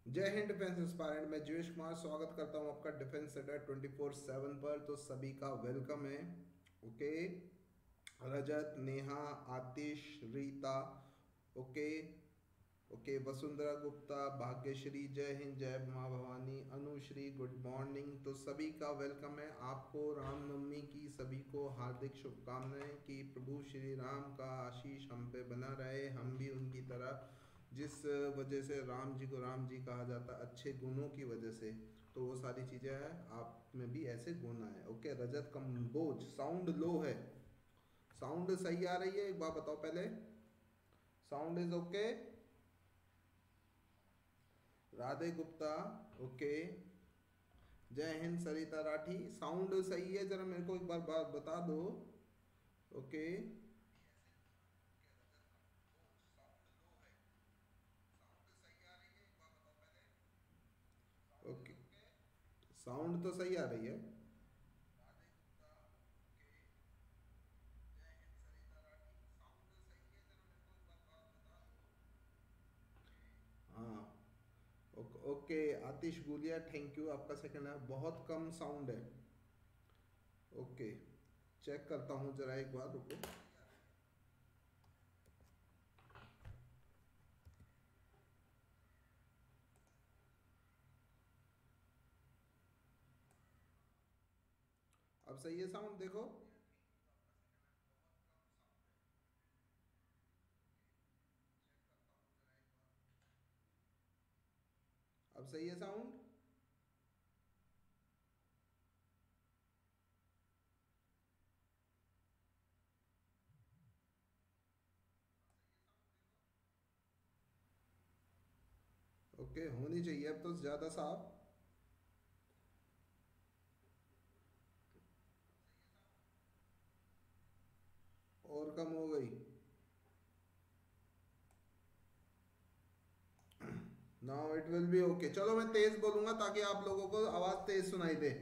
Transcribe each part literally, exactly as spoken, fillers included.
जय हिंद डिफेंस इंस्पायरेंट। मैं जीवेश कुमार स्वागत करता हूं आपका डिफेंस अड्डा ट्वेंटी फोर सेवन पर। तो सभी का वेलकम है। Okay, Rajat, Neha, Atish, Rita, okay okay Vasundhara Gupta, Bhagyashree, Jai Hind, जय माँ भवानी, अनुश्री, गुड मॉर्निंग। तो सभी का वेलकम है। आपको रामनवमी की सभी को हार्दिक शुभकामनाएं कि प्रभु श्री राम का आशीष हम पे बना रहे, हम भी उनकी तरह, जिस वजह से राम जी को राम जी कहा जाता है, अच्छे गुणों की वजह से। तो वो सारी चीज़ें हैं, आप में भी ऐसे गुण आए। Okay, Rajat Kamboj, sound low है, साउंड सही आ रही है? एक बार बताओ पहले, sound is okay? Radhe Gupta, okay. Jai Hind Sarita Rathi, sound सही है? जरा मेरे को एक बार बात बता दो। ओके, ओके, साउंड तो सही आ रही है। हाँ, okay okay, Atish Gulia, thank you. आपका सेकंड है, बहुत कम साउंड है। ओके, चेक करता हूँ जरा एक बार, रुको। अब सही है साउंड? देखो, अब सही है साउंड? ओके, होनी चाहिए अब तो ज़्यादा साफ। और कम हो गई? Now it will be okay. चलो मैं तेज बोलूंगा ताकि आप लोगों को आवाज़ तेज सुनाई दे।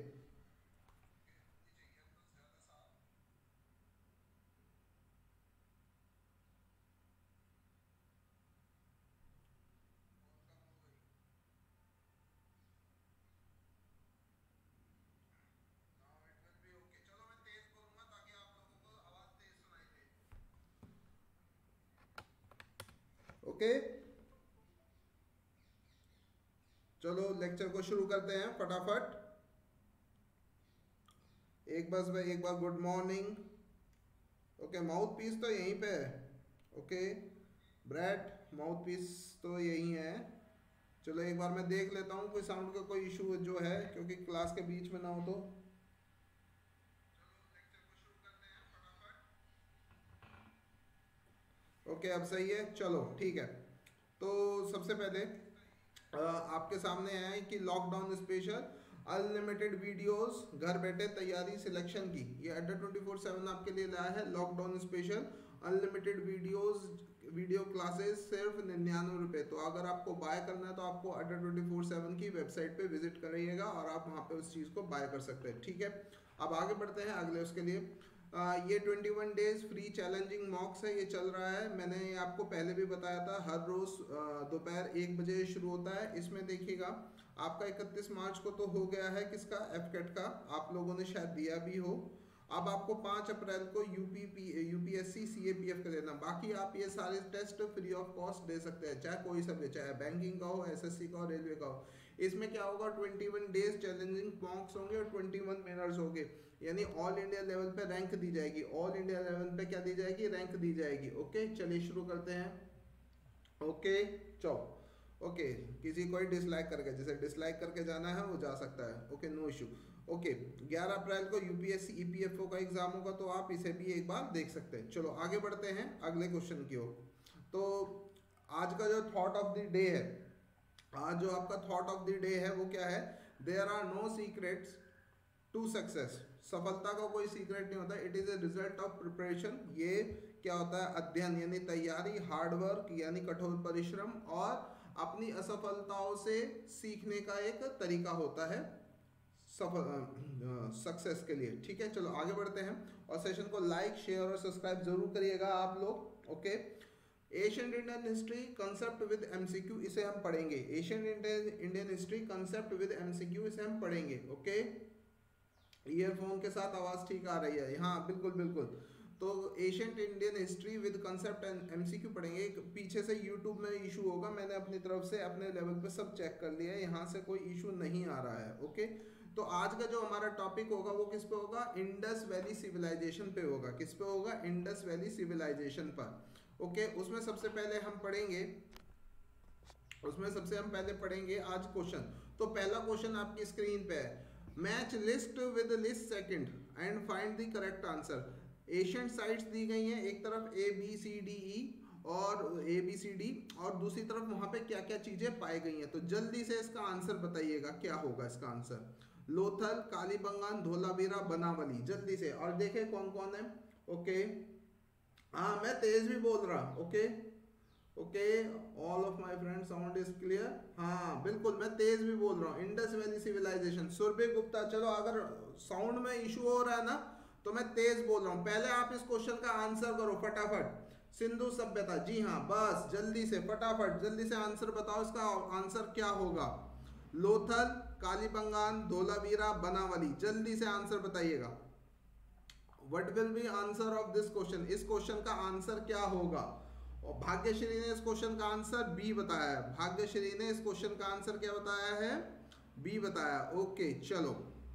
ओके, चलो लेक्चर को शुरू करते हैं फटाफट। एक बस भाई, एक बार good morning. Okay, mouth piece तो यहीं पे है। ओके, ब्रैड, माउथ पीस तो यही है। चलो एक बार मैं देख लेता हूँ कोई साउंड का कोई इशू जो है, क्योंकि क्लास के बीच में ना हो तो। ओके, अब सही है, चलो ठीक है। तो सबसे पहले अ, आपके सामने है कि लॉकडाउन स्पेशल अनलिमिटेड वीडियोस, घर बैठे तैयारी सिलेक्शन की, ये अड्डा ट्वेंटी फोर सेवन आपके लिए लाया है। Lockdown special unlimited videos, video classes सिर्फ निन्यानवे रुपये। तो अगर आपको बाय करना है तो आपको अड्डा ट्वेंटी फोर सेवन की वेबसाइट पे विजिट करिएगा और आप वहाँ पे उस चीज़ को बाय कर सकते हैं, ठीक है। अब आगे बढ़ते हैं अगले उसके लिए। आ, ये twenty one days free challenging mocks है, ये चल रहा है। मैंने आपको पहले भी बताया था, हर रोज दोपहर एक बजे शुरू होता है। इसमें देखिएगा, आपका इकतीस मार्च को तो हो गया है किसका, एफकेट का, आप लोगों ने शायद दिया भी हो। अब आपको पाँच अप्रैल को यूपी यूपीएससी सीएपीएफ का देना। बाकी आप ये सारे टेस्ट फ्री ऑफ कॉस्ट दे सकते हैं, चाहे कोई सा भी, चाहे बैंकिंग का हो, एसएससी का हो, रेलवे का हो। इसमें क्या होगा, twenty one days challenging mocks होंगे और ट्वेंटी वन विनर्स होंगे, यानी ऑल इंडिया लेवल पे रैंक दी जाएगी। ऑल इंडिया लेवल पे क्या दी जाएगी, रैंक दी जाएगी। ओके, चलिए शुरू करते हैं। ओके, चलो। ओके, किसी कोई डिसलाइक करके, जैसे डिसलाइक करके जाना है वो जा सकता है। Okay, no issue. ओके, ग्यारह अप्रैल को यूपीएससी ईपीएफओ का एग्जाम होगा, तो आप इसे भी एक बार देख सकते हैं। चलो आगे बढ़ते हैं अगले क्वेश्चन की ओर। तो आज का जो थॉट ऑफ द डे है, आज जो आपका थॉट ऑफ द डे है वो क्या है, there are no secrets to success. सफलता का कोई सीक्रेट नहीं होता, it is a result of preparation. ये क्या होता है, अध्ययन यानी तैयारी, हार्डवर्क यानी कठोर परिश्रम, और अपनी असफलताओं से सीखने का एक तरीका होता है सफल सक्सेस के लिए, ठीक है। चलो आगे बढ़ते हैं और सेशन को लाइक शेयर और सब्सक्राइब जरूर करिएगा आप लोग। Okay, ancient Indian history concept with MCQ, इसे हम पढ़ेंगे। Ancient Indian history concept with MCQ, इसे हम पढ़ेंगे। ओके, ईयरफोन के साथ आवाज ठीक आ रही है? हाँ बिल्कुल बिल्कुल। तो ancient Indian history with concept and MCQ पढ़ेंगे। पीछे से यूट्यूब में इशू होगा, मैंने अपनी तरफ से अपने लेवल पे सब चेक कर लिया है, यहाँ से कोई इशू नहीं आ रहा है। ओके, तो आज का जो हमारा टॉपिक होगा वो किस पे होगा? इंडस वैली सिविलाइजेशन पे होगा। किस पे होगा? इंडस वैली सिविलाइजेशन पर। ओके, उसमें सबसे पहले हम पढ़ेंगे उसमें सबसे हम पहले पढ़ेंगे आज क्वेश्चन। तो पहला क्वेश्चन आपकी स्क्रीन पे है, match list with list second and find the correct answer. Ancient sites दी गई हैं, एक तरफ A B C D E और ए बी सी डी, और दूसरी तरफ वहां पे क्या क्या चीजें पाई गई हैं। तो जल्दी से इसका आंसर बताइएगा, क्या होगा इसका आंसर? लोथल, कालीबंगान, धोलावीरा, बनावली, जल्दी से। और देखे कौन कौन है। ओके, हाँ मैं तेज भी बोल रहा। Okay okay, all of my friends sound is clear? हाँ बिल्कुल, मैं तेज भी बोल रहा हूँ। Indus valley civilization, Surbhi Gupta. चलो अगर साउंड में इशू हो रहा है ना तो मैं तेज बोल रहा हूँ। पहले आप इस क्वेश्चन का आंसर करो फटाफट। सिंधु सभ्यता, जी हाँ, बस जल्दी से फटाफट जल्दी से आंसर बताओ। इसका आंसर क्या होगा? लोथल, कालीबंगान, धोलावीरा, बनावली, जल्दी से आंसर बताइएगा। What will be answer of this question? इस क्वेश्चन का आंसर क्या होगा? और भाग्यश्री ने इस क्वेश्चन का आंसर बी बताया है। भाग्यश्री ने इस क्वेश्चन का आंसर क्या बताया है? बी बताया। ओके चलो,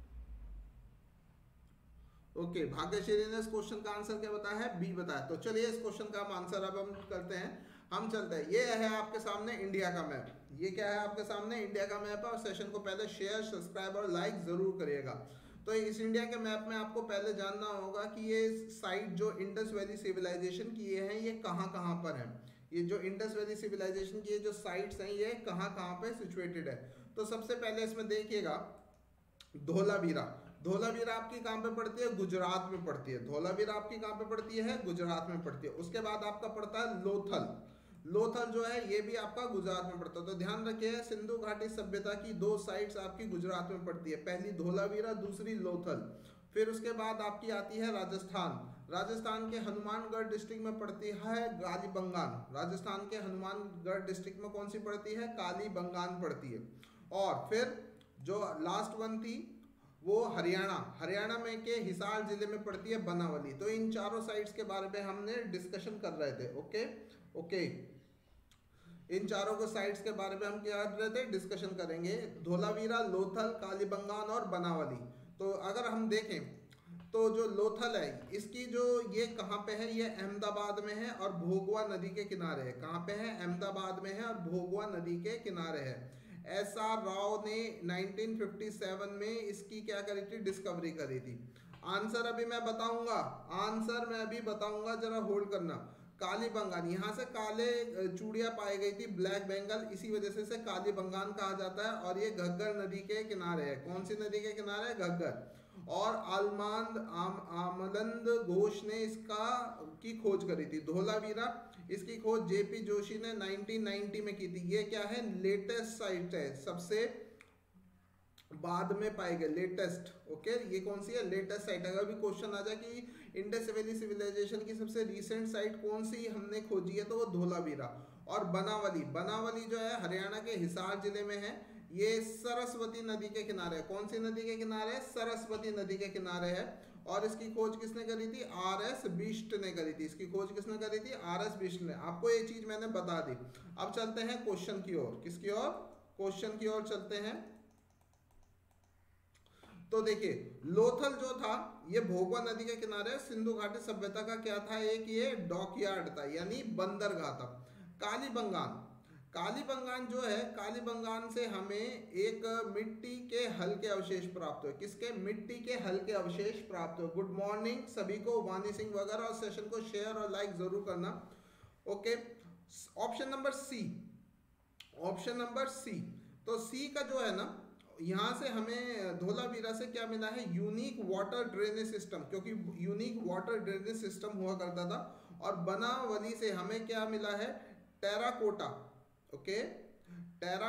ओके okay, भाग्यश्री ने इस क्वेश्चन का आंसर क्या बताया है? बी बताया। तो चलिए इस क्वेश्चन का हम आंसर अब हम करते हैं। हम चलते हैं, ये है आपके सामने इंडिया का मैप। ये क्या है आपके सामने? इंडिया का मैप है। और सेशन को पहले शेयर, सब्सक्राइब और लाइक जरूर करिएगा। तो इस इंडिया के मैप में आपको पहले जानना होगा कि ये साइट जो इंडस वैली सिविलाइजेशन की ये है, ये कहाँ कहाँ पर है। ये जो इंडस वैली सिविलाइजेशन की ये जो साइट्स हैं, ये कहाँ कहाँ पे सिचुएटेड है। तो सबसे पहले इसमें देखिएगा धोलावीरा। धोलावीरा आपकी कहाँ पे पड़ती है? गुजरात में पड़ती है। धोलावीरा आपकी कहाँ पे पड़ती है? गुजरात में पड़ती है। उसके बाद आपका पड़ता है लोथल। लोथल जो है ये भी आपका गुजरात में पड़ता है। तो ध्यान रखिए, सिंधु घाटी सभ्यता की दो साइट्स आपकी गुजरात में पड़ती है, पहली धोलावीरा, दूसरी लोथल। फिर उसके बाद आपकी आती है राजस्थान। राजस्थान के हनुमानगढ़ डिस्ट्रिक्ट में पड़ती है कालीबंगान। राजस्थान के हनुमानगढ़ डिस्ट्रिक्ट में कौन सी पड़ती है? कालीबंगान पड़ती है। और फिर जो लास्ट वन थी वो हरियाणा, हरियाणा में के हिसार जिले में पड़ती है बनावली। तो इन चारों साइट्स के बारे में हमने डिस्कशन कर रहे थे। ओके ओके, इन चारों को साइट्स के बारे में हम क्या कर रहे थे? डिस्कशन करेंगे। धोलावीरा, लोथल, कालीबंगान और बनावली। तो अगर हम देखें तो जो लोथल है इसकी जो ये कहाँ पे है? ये अहमदाबाद में है और भोगवा नदी के किनारे है। कहाँ पे है? अहमदाबाद में है और भोगवा नदी के किनारे है। एस आर राव ने नाइनटीन फिफ्टी सेवन में इसकी क्या करी थी? डिस्कवरी करी थी। आंसर अभी मैं बताऊंगा, आंसर मैं अभी बताऊंगा, जरा होल्ड करना। कालीबंगान, यहाँ से काले चूड़िया पाई गई थी, ब्लैक बंगाल, इसी वजह से इसे कालीबंगान कहा जाता है। और ये घग्गर नदी के किनारे है। कौन सी नदी के किनारे है? घग्गर। और आलमांद आम, आमलंद घोष ने इसका की खोज करी थी। धोलावीरा, इसकी खोज जेपी जोशी ने नाइनटीन नाइंटी में की थी। ये क्या है? लेटेस्ट साइट है, सबसे बाद में पाए गए, लेटेस्ट। ओके, ये कौन सी है? Latest site. अगर भी क्वेश्चन आ जाए कि इंडस वैली सिविलाइजेशन की सबसे रीसेंट साइट कौन सी हमने खोजी है, तो वो धोलावीरा। और बनावली, बनावली जो है हरियाणा के हिसार जिले में है। ये सरस्वती नदी के किनारे है। कौन सी नदी के किनारे? सरस्वती नदी के किनारे है। और इसकी खोज किसने करी थी? आर एस बिष्ट ने करी थी। इसकी खोज किसने करी थी? आर एस बिष्ट ने। आपको ये चीज मैंने बता दी। अब चलते हैं क्वेश्चन की ओर। किसकी ओर? क्वेश्चन की ओर चलते हैं। तो देखिए, लोथल जो था ये भोगवा नदी के किनारे सिंधु घाटी सभ्यता का क्या था? एक ये डॉकयार्ड था, यानी बंदरगाह था। कालीबंगान, कालीबंगान जो है, कालीबंगान से हमें एक मिट्टी के हल्के अवशेष प्राप्त हुए। किसके? मिट्टी के हल्के अवशेष प्राप्त हुए। गुड मॉर्निंग सभी को, वानी सिंह वगैरह। और सेशन को शेयर और लाइक जरूर करना। Okay, option number C, option number C. तो सी का जो है ना, यहाँ से हमें धोलावीरा से क्या मिला है? यूनिक वाटर ड्रेनेज सिस्टम, क्योंकि यूनिक वाटर ड्रेनेज सिस्टम हुआ करता था। और बनावली से हमें क्या मिला है? टेराकोटा। ओके,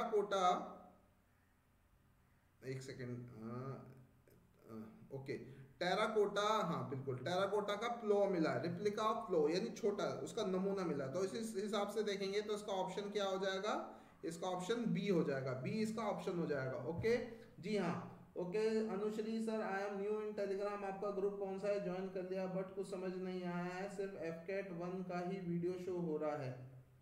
टेराकोटा, एक सेकेंड, ओके, टेराकोटा, हाँ बिल्कुल, टेराकोटा का प्लो मिला है, रिप्लिका ऑफ प्लो यानी छोटा, उसका नमूना मिला। तो इस हिसाब से देखेंगे तो इसका ऑप्शन क्या हो जाएगा, इसका ऑप्शन बी हो जाएगा, बी इसका ऑप्शन हो जाएगा। ओके जी हाँ, okay Anushree sir I am new in Telegram, आपका ग्रुप कौन सा है, ज्वाइन कर लिया बट कुछ समझ नहीं आया है, सिर्फ एफ कैट वन का ही वीडियो शो हो रहा है।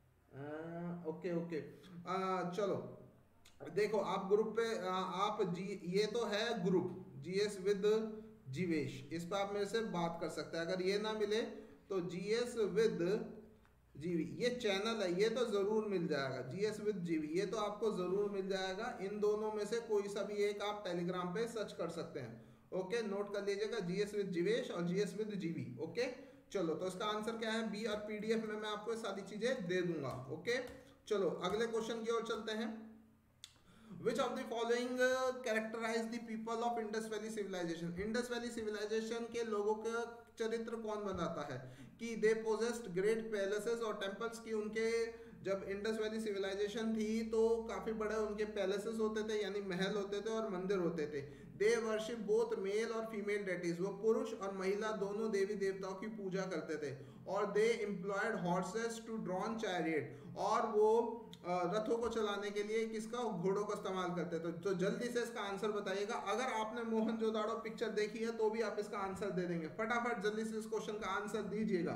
आ, ओके ओके आ, चलो देखो आप ग्रुप पे आ, आप जी ये तो है ग्रुप जीएस विद जीवेश, इस पर आप मेरे से बात कर सकते हैं। अगर ये ना मिले तो जीएस विद जीवी ये चैनल है, ये तो जरूर मिल जाएगा, जीएस विद जीवी ये तो आपको जरूर मिल जाएगा। इन दोनों में से कोई सा भी एक आप टेलीग्राम पे सर्च कर सकते हैं। ओके नोट कर लीजिएगा, जीएस विद जीवेश और जीएस विद जीवी। ओके चलो तो इसका आंसर क्या है बी, और पीडीएफ में मैं आपको सारी चीजें दे दूंगा। ओके चलो अगले क्वेश्चन की ओर चलते हैं। Which of the following uh, characterize the people of Indus Valley civilization? Indus Valley civilization के लोगों का चरित्र कौन बनाता है कि they possessed great palaces और temples, की उनके जब इंडस वैली सिविलाइजेशन थी तो काफी बड़े उनके पैलेसेस होते थे यानी महल होते थे और मंदिर होते थे। दे वर्शिप बोथ मेल और फीमेल डेटीज, वो पुरुष और महिला दोनों देवी देवताओं की पूजा करते थे। और they employed horses to drawn chariot, और वो रथों को चलाने के लिए किसका, घोड़ों का इस्तेमाल करते थे। तो जल्दी से इसका आंसर बताइएगा। अगर आपने मोहनजोदाड़ो पिक्चर देखी है तो भी आप इसका आंसर दे देंगे। फटाफट जल्दी से इस क्वेश्चन का आंसर दीजिएगा,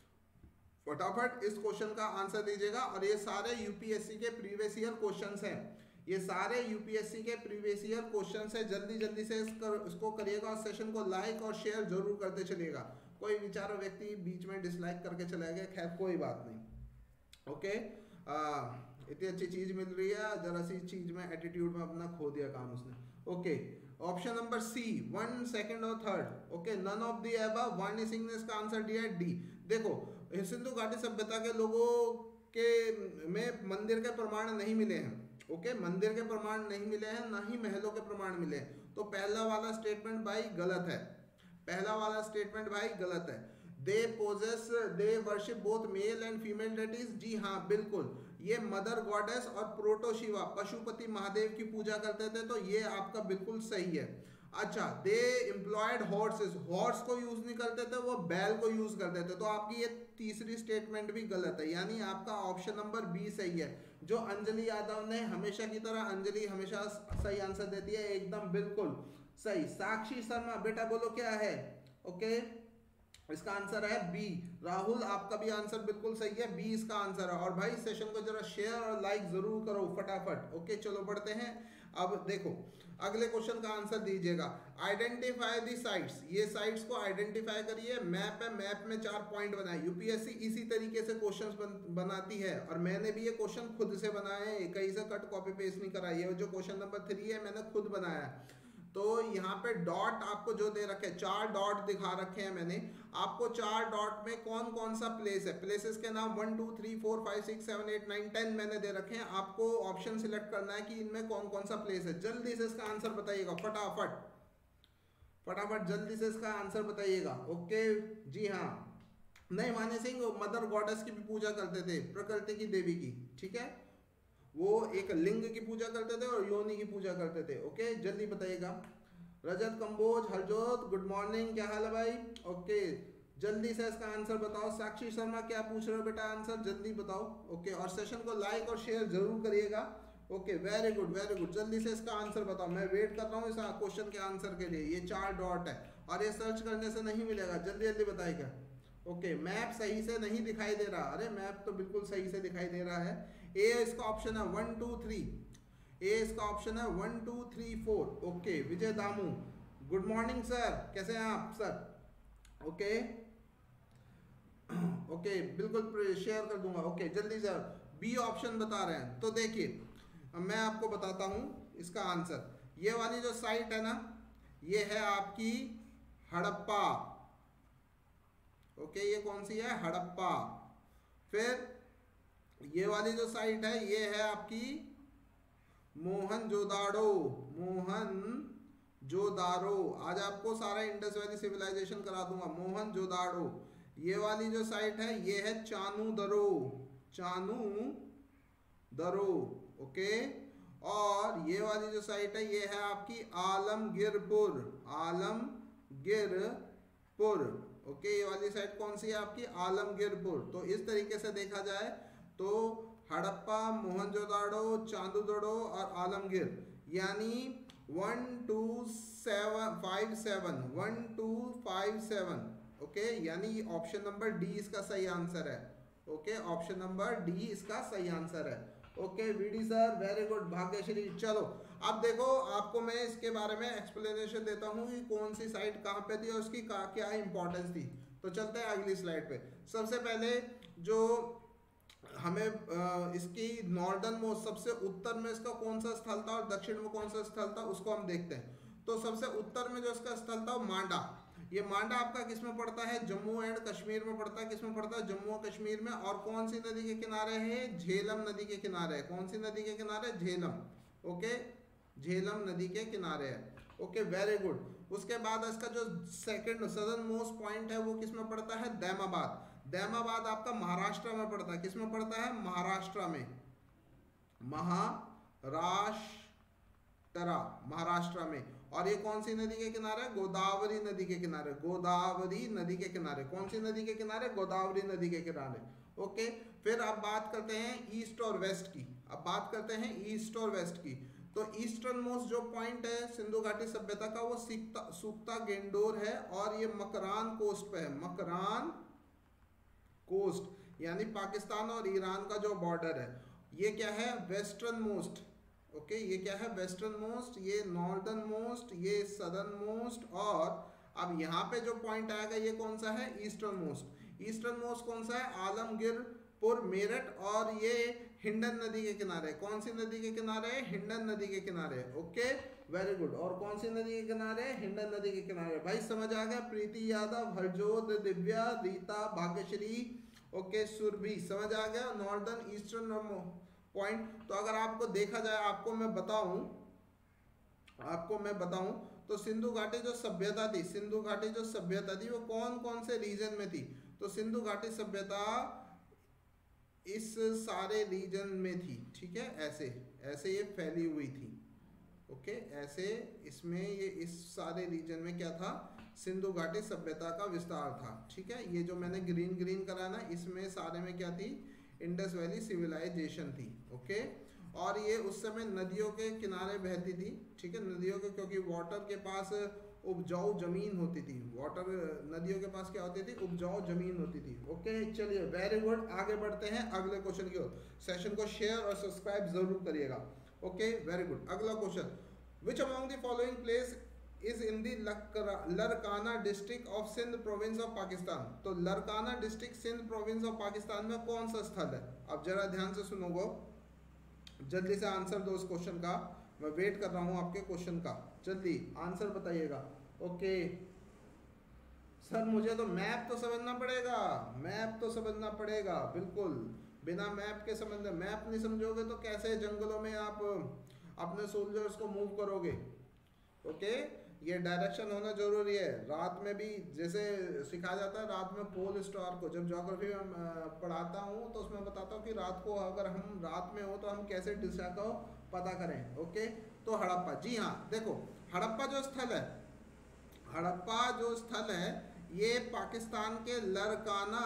फटाफट इस क्वेश्चन का आंसर दीजिएगा। और ये सारे यूपीएससी के प्रीवियस ईयर क्वेश्चंस हैं, ये सारे यूपीएससी के प्रीवियस ईयर क्वेश्चंस हैं। जल्दी जल्दी से इसकर, इसको करिएगा और सेशन को लाइक और शेयर जरूर करते चलिएगा। कोई बेचारा व्यक्ति बीच में डिसलाइक करके चला गया, खैर कोई बात नहीं। ओके इतनी अच्छी चीज मिल रही है, जरा सी चीज में एटीट्यूड में अपना खो दिया काम उसने। Okay option number C, one second और third. Okay none of the above, Vani Singh ने इसका आंसर दिया है डी। देखो सिंधु घाटी सभ्यता के लोगों के में मंदिर के प्रमाण नहीं मिले हैं। ओके मंदिर के प्रमाण नहीं मिले हैं, ना ही महलों के प्रमाण मिले हैं। तो पहला वाला स्टेटमेंट भाई गलत है, पहला वाला स्टेटमेंट भाई गलत है। They possess they worship both male and female deities, जी हाँ बिल्कुल, ये मदर गॉडेस और प्रोटो शिवा पशुपति महादेव की पूजा करते थे, तो ये आपका बिल्कुल सही है। अच्छा दे एम्प्लॉयड हॉर्सेस, हॉर्स को यूज नहीं करते थे, वो बैल को यूज करते थे। तो आपकी ये तीसरी स्टेटमेंट भी गलत है, यानी आपका ऑप्शन नंबर बी सही है। जो अंजलि यादव ने हमेशा की तरह, अंजलि हमेशा सही आंसर देती है, एकदम बिल्कुल सही। साक्षी शर्मा बेटा बोलो क्या है, ओके इसका आंसर है बी। राहुल आपका भी आंसर बिल्कुल सही है, बी इसका आंसर है। और भाई सेशन को जरा शेयर और लाइक जरूर करो फटाफट। ओके चलो बढ़ते हैं। अब देखो अगले क्वेश्चन का आंसर दीजिएगा। आइडेंटिफाई दी साइट्स, ये साइट्स को आइडेंटिफाई करिए। मैप है, मैप में चार पॉइंट बनाए। यूपीएससी इसी तरीके से क्वेश्चंस बन, बनाती है, और मैंने भी ये क्वेश्चन खुद से बनाए हैं, कहीं से कट कॉपी पेस्ट नहीं करा। ये जो क्वेश्चन नंबर थ्री है मैंने खुद बनाया है। तो यहाँ पे डॉट आपको जो दे रखे हैं, चार डॉट दिखा रखे हैं मैंने आपको। चार डॉट में कौन कौन सा प्लेस है, प्लेसेस के नाम one two three four five six seven eight nine ten मैंने दे रखे हैं। आपको ऑप्शन सिलेक्ट करना है कि इनमें कौन कौन सा प्लेस है। जल्दी से इसका आंसर बताइएगा, फटाफट फटाफट जल्दी से इसका आंसर बताइएगा। ओके जी हाँ, नहीं माने सिंह मदर गॉडेस की भी पूजा करते थे, प्रकृति की देवी की, ठीक है। वो एक लिंग की पूजा करते थे और योनि की पूजा करते थे। ओके जल्दी बताइएगा। रजत कंबोज हरजोत गुड मॉर्निंग, क्या हाल है भाई। ओके जल्दी से इसका आंसर बताओ। साक्षी शर्मा क्या पूछ रहे हो बेटा, आंसर जल्दी बताओ। ओके और सेशन को लाइक और शेयर जरूर करिएगा। Okay very good very good, जल्दी से इसका आंसर बताओ। मैं वेट कर रहा हूँ इस क्वेश्चन के आंसर के लिए। ये चार डॉट है और ये सर्च करने से नहीं मिलेगा, जल्दी जल्दी बताइएगा। ओके मैप सही से नहीं दिखाई दे रहा, अरे मैप तो बिल्कुल सही से दिखाई दे रहा है। ए इसका ऑप्शन है वन टू थ्री, ए इसका ऑप्शन है one two three four. Okay Vijay Damu good morning sir, कैसे हैं आप सर। ओके ओके बिल्कुल शेयर कर दूंगा। ओके जल्दी सर, बी ऑप्शन बता रहे हैं। तो देखिए मैं आपको बताता हूं इसका आंसर। ये वाली जो साइट है ना, ये है आपकी हड़प्पा। ओके ये कौन सी है, हड़प्पा। फिर ये वाली जो साइट है ये है आपकी मोहनजोदाड़ो, मोहनजोदाड़ो। आज आपको सारा इंडस वैली सिविलाइजेशन करा दूंगा। मोहनजोदाड़ो। ये वाली जो साइट है ये है चानूदरो, चानूदरो। ओके और ये वाली जो साइट है ये है आपकी आलमगीरपुर, आलम आलमगीरपुर। ओके, ये वाली साइड कौन सी है आपकी? आलमगीरपुर। तो इस तरीके से देखा जाए तो हड़प्पा, मोहनजोदाड़ो, चांदूदड़ो और आलमगीर, यानी one two seven five seven one two five seven. Okay, यानी ऑप्शन नंबर डी इसका सही आंसर है। ओके, ऑप्शन नंबर डी इसका सही आंसर है। Okay VD sir, very good. Bhagyashree, चलो अब देखो आपको मैं इसके बारे में एक्सप्लेनेशन देता हूँ कि कौन सी साइड कहाँ पे थी और उसकी क्या इंपॉर्टेंस थी। तो चलते हैं अगली स्लाइड पे। सबसे पहले जो हमें इसकी नॉर्दर्न मोस्ट, सबसे उत्तर में इसका कौन सा स्थल था और दक्षिण में कौन सा स्थल था उसको हम देखते हैं। तो सबसे उत्तर में जो इसका स्थल था मांडा। ये मांडा आपका किस में पड़ता है? जम्मू एंड कश्मीर में पड़ता है। किस में पड़ता है? जम्मू और कश्मीर में। और कौन सी नदी के किनारे है? झेलम नदी के किनारे। कौन सी नदी के किनारे? झेलम। ओके, झेलम नदी के किनारे है। Okay, very good. उसके बाद इसका जो सेकंड सदर्न मोस्ट पॉइंट है वो किस में पड़ता है? दैमाबाद। दैमाबाद आपका महाराष्ट्र में पड़ता है। किस में पड़ता है? महाराष्ट्र में। महाराष्ट्र, महाराष्ट्र में। और ये कौन सी नदी के किनारे? गोदावरी नदी के किनारे। गोदावरी नदी के किनारे। कौन सी नदी के किनारे? गोदावरी नदी के किनारे। ओके, फिर अब बात करते हैं ईस्ट और वेस्ट की। अब बात करते हैं ईस्ट और वेस्ट की। तो ईस्टर्न मोस्ट जो पॉइंट है सिंधु घाटी सभ्यता का वो सुक्ता सुक्ता गेंडोर है और ये मकरान कोस्ट पे है। मकरान कोस्ट यानी पाकिस्तान और ईरान का जो बॉर्डर है। ये क्या है? Western most. ओके, ये क्या है? वेस्टर्न मोस्ट, ये नॉर्दर्न मोस्ट, ये सदर्न मोस्ट। और अब यहाँ पे जो पॉइंट आएगा ये कौन सा है? Eastern most. ईस्टर्न मोस्ट कौन सा है? आलमगीरपुर, मेरठ। और ये हिंडन नदी के किनारे। कौन सी नदी के किनारे? हिंडन नदी के किनारे। Okay, very good. और कौन सी नदी के किनारे? हिंडन नदी के किनारे। भाई समझ आ गया? प्रीति यादव, हरजोत, दिव्या, रीता, भाग्यश्री, ओके, सुरभि, समझ आ गया? Northern eastern point. तो अगर आपको देखा जाए, आपको मैं बताऊं आपको मैं बताऊं तो सिंधु घाटी जो सभ्यता थी, सिंधु घाटी जो सभ्यता थी वो कौन कौन से रीजन में थी? तो सिंधु घाटी सभ्यता इस सारे रीजन में थी। ठीक है, ऐसे ऐसे ये फैली हुई थी। ओके, ऐसे इसमें ये इस सारे रीजन में क्या था? सिंधु घाटी सभ्यता का विस्तार था। ठीक है, ये जो मैंने ग्रीन ग्रीन करा ना, इसमें सारे में क्या थी? इंडस वैली सिविलाइजेशन थी। ओके, और ये उस समय नदियों के किनारे बहती थी। ठीक है, नदियों के, क्योंकि वाटर के पास उपजाऊ जमीन होती थी। वाटर, नदियों के पास क्या होती थी? उपजाऊ जमीन होती थी। ओके, चलिए, वेरी गुड। आगे बढ़ते हैं अगले क्वेश्चन की ओर। सेशन को शेयर और सब्सक्राइब जरूर करिएगा। Okay, very good. अगला question, which among the following place is in the Larkana district of Sindh province of Pakistan. तो Larkana district Sindh province of Pakistan में कौन सा स्थल है? अब जरा ध्यान से सुनोगे, जल्दी से आंसर दो इस क्वेश्चन का। मैं वेट कर रहा हूं आपके क्वेश्चन का, जल्दी आंसर बताइएगा। ओके सर, मुझे तो मैप तो समझना पड़ेगा, मैप तो समझना पड़ेगा, बिल्कुल। बिना मैप के समझ, मैप नहीं समझोगे तो कैसे जंगलों में आप अपने सोल्जर्स को मूव करोगे? ओके, ये डायरेक्शन होना जरूरी है। रात में भी जैसे सिखाया जाता है, रात में पोल स्टार को, जब ज्योग्राफी में पढ़ाता हूँ तो उसमें बताता हूँ कि रात को अगर हम रात में हो तो हम कैसे दिशा को पता करें। ओके, तो हड़प्पा, जी हाँ, देखो हड़प्पा जो स्थल है, हड़प्पा जो स्थल है ये पाकिस्तान के लरकाना,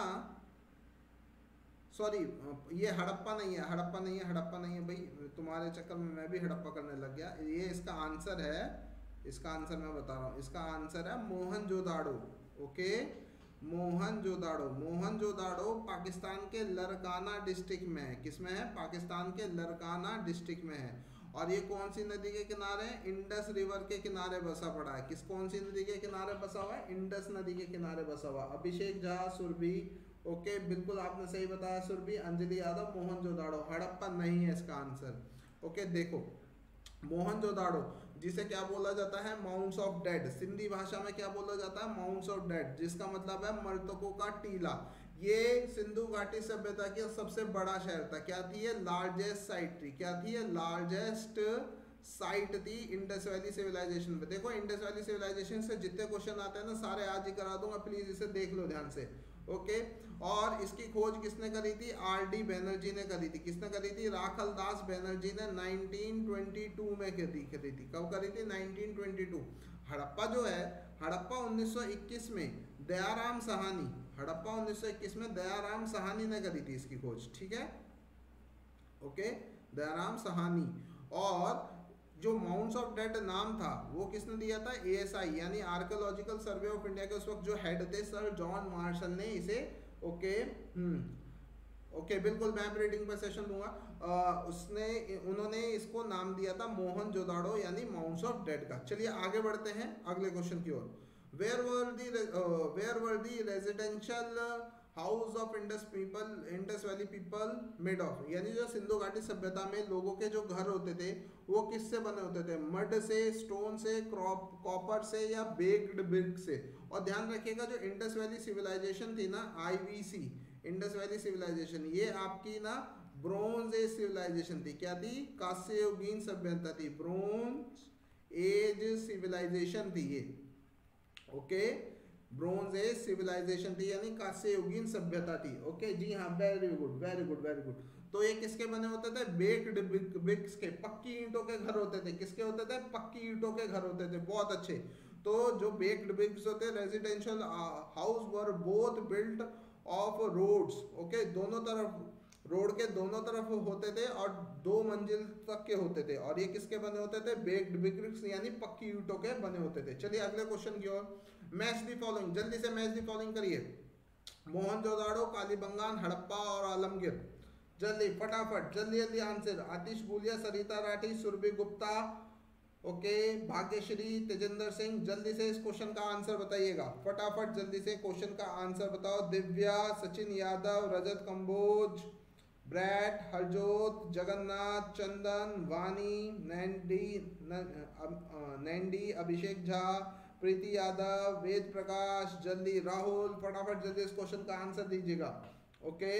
सॉरी ये हड़प्पा नहीं है, हड़प्पा नहीं है, हड़प्पा नहीं है भाई, तुम्हारे चक्कर में मैं भी हड़प्पा करने लग गया। ये इसका आंसर है, इसका आंसर मैं बता रहा हूँ, इसका आंसर है मोहनजोदाड़ो। ओके, मोहनजोदाड़ो। मोहनजोदाड़ो पाकिस्तान के लरकाना डिस्ट्रिक्ट में है। किस में है? पाकिस्तान के लरकाना डिस्ट्रिक्ट में है। और ये कौन सी नदी के किनारे? इंडस रिवर के किनारे बसा पड़ा है। किस कौन सी नदी के किनारे बसा हुआ है? इंडस नदी के किनारे बसा हुआ। अभिषेक झा, सुरभि, ओके बिल्कुल आपने सही बताया सुरभि। अंजलि यादव, मोहनजोदाड़ो। हड़प्पा नहीं है इसका आंसर। ओके, देखो मोहनजोदाड़ो जिसे क्या बोला जाता है? Mounts of dead. सिंधी भाषा में क्या बोला जाता है? माउंट्स ऑफ डेड, जिसका मतलब है मृतकों का टीला। ये सिंधु घाटी सभ्यता का सबसे बड़ा शहर था। क्या थी ये? लार्जेस्ट साइट थी। क्या थी ये? लार्जेस्ट साइट थी इंडस वैली सिविलाइजेशन पे। देखो इंडस वैली सिविलाइजेशन से जितने क्वेश्चन आते हैं ना सारे आज ही करा दूंगा, प्लीज इसे देख लो ध्यान से। ओके, और इसकी खोज किसने करी थी? आर डी बैनर्जी ने करी थी। किसने करी थी? राखल दास बैनर्जी ने नाइनटीन ट्वेंटी टू में करी करी थी। कब करी थी? Nineteen twenty to. हड़प्पा जो है, हड़प्पा उन्नीस सौ इक्कीस में दयाराम साहनी, हड़प्पा उन्नीस सौ इक्कीस में दयाराम साहनी ने करी थी इसकी खोज, ठीक है, ओके, दयाराम साहनी। और जो माउंट्स ऑफ डेड नाम था वो किसने दिया था? एएसआई यानी आर्कियोलॉजिकल सर्वे ऑफ इंडिया के उस वक्त जो हेड थे सर जॉन मार्शल ने इसे, ओके, हम्म, ओके, बिल्कुल मैप रीडिंग पर सेशन दूंगा। आ, उसने उन्होंने इसको नाम दिया था मोहनजोदाड़ो यानी माउंट्स ऑफ डेड का। चलिए आगे बढ़ते हैं अगले क्वेश्चन की ओर। Where were the where were the residential house of Indus people, Indus valley people made of, यानी जो सिंधु घाटी सभ्यता में लोगों के जो घर होते थे वो किससे बने होते थे? मड से, स्टोन से, क्रॉप कॉपर से या बेक्ड ब्रिक से। और ध्यान रखिएगा जो इंडस वैली सिविलाइजेशन थी ना, आईवीसी, इंडस वैली सिविलाइजेशन, ये आपकी ना ब्रोंज एज सिविलाइजेशन थी। क्या थी? कांस्ययुगीन सभ्यता थी, ब्रोंज एज सिविलाइजेशन थी ये, ओके, ब्रोंज एज सिविलाइजेशन थी यानी कांस्ययुगीन सभ्यता थी, ओके जी हाँ, very good very good very good. तो ये किसके बने होते थे? बेक्ड ब्रिक्स के, पक्की ईंटों के घर होते थे। किसके होते थे? पक्की ईंटों के घर होते थे, बहुत अच्छे। तो जो बेक्ड ब्रिक्स होते, residential house were both built of roads, okay, दोनों तरफ, रोड के दोनों तरफ होते थे और दो मंजिल तक के होते थे। और ये किसके बने होते थे? बेक्ड ब्रिक्स यानी पक्की ईंटों के बने होते थे। चलिए अगले क्वेश्चन की ओर। मैच दी फॉलोइंग, जल्दी से मैच दी फॉलोइंग करिए। मोहनजोदाड़ो, कालीबंगान, हड़प्पा और आलमगीर, जल्दी फटाफट, जल्दी जल्दी आंसर। आतिश गुलिया, सरिता राठी, सुरभि गुप्ता, ओके, भाग्यश्री, तेजेंद्र सिंह, जल्दी से इस क्वेश्चन का आंसर बताइएगा, फटाफट जल्दी से क्वेश्चन का आंसर बताओ। दिव्या, सचिन यादव, रजत कंबोज, ब्रैट, हरजोत, जगन्नाथ, चंदन, वानी, नैंडी, नैंडी, अभिषेक झा, प्रीति यादव, वेद प्रकाश, जल्दी राहुल, फटाफट जल्दी इस क्वेश्चन का आंसर दीजिएगा, ओके,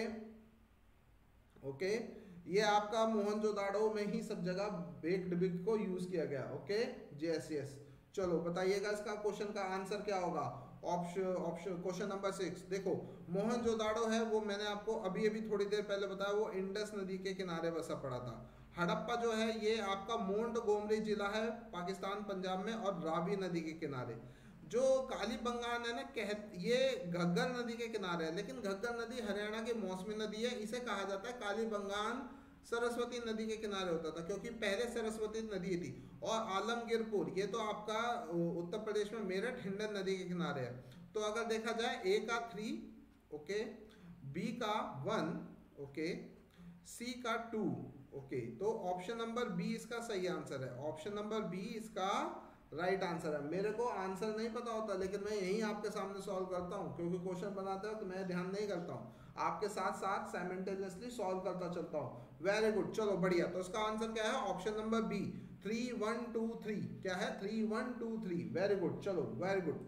ओके। ये आपका मोहनजोदाड़ो में ही सब जगह बेक्ड ब्रिक को यूज किया गया, ओके, यस यस। चलो बताइएगा इसका क्वेश्चन का आंसर क्या होगा। Option option question number six. देखो मोहनजोदाड़ो है वो मैंने आपको अभी अभी थोड़ी देर पहले बताया, वो इंडस नदी के किनारे बसा पड़ा था। हड़प्पा जो है ये आपका मोंटगोमरी जिला है पाकिस्तान पंजाब में और रावी नदी के किनारे। जो कालीबंगान है ना, कह ये घग्गर नदी के किनारे है, लेकिन घग्गर नदी हरियाणा की मौसमी नदी है। इसे कहा जाता है कालीबंगान सरस्वती नदी के किनारे होता था, क्योंकि पहले सरस्वती नदी थी। और आलमगीरपुर ये तो आपका उत्तर प्रदेश में मेरठ हिंडन नदी के किनारे है। तो अगर देखा जाए ए का थ्री, ओके, बी का वन, ओके, सी का टू, ओके, तो ऑप्शन नंबर बी इसका सही आंसर है। ऑप्शन नंबर बी इसका राइट आंसर है। मेरे को आंसर नहीं पता होता, लेकिन मैं यही आपके सामने सॉल्व करता हूँ, क्योंकि क्वेश्चन बनाते हो तो मैं ध्यान नहीं करता हूँ, आपके साथ साथ साइमल्टेनियसली सॉल्व करता चलता हूँ। वेरी गुड, चलो बढ़िया। तो इसका आंसर क्या है? Option number B, three one two three. क्या है? Three one two three. Very good, चलो very good.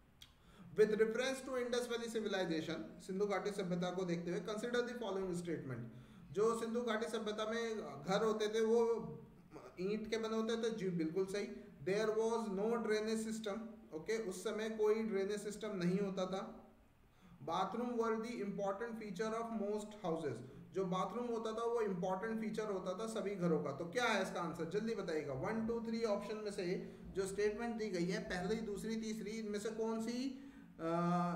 With reference to Indus valley civilization, Sindhu घाटी सभ्यता को देखते हुए कंसिडर द फॉलोइंग स्टेटमेंट। जो सिंधु घाटी सभ्यता में घर होते थे वो ईंट के बने होते थे, जी बिल्कुल सही। There was no drainage system, okay, उस समय कोई ड्रेनेज सिस्टम नहीं होता था। Bathroom were the important feature of most houses, जो बाथरूम होता था वो इंपॉर्टेंट फीचर होता था सभी घरों का। तो क्या है इसका आंसर? जल्दी बताइएगा। वन टू थ्री ऑप्शन में से जो स्टेटमेंट दी गई है, पहली, दूसरी, तीसरी, इनमें से कौन सी आ,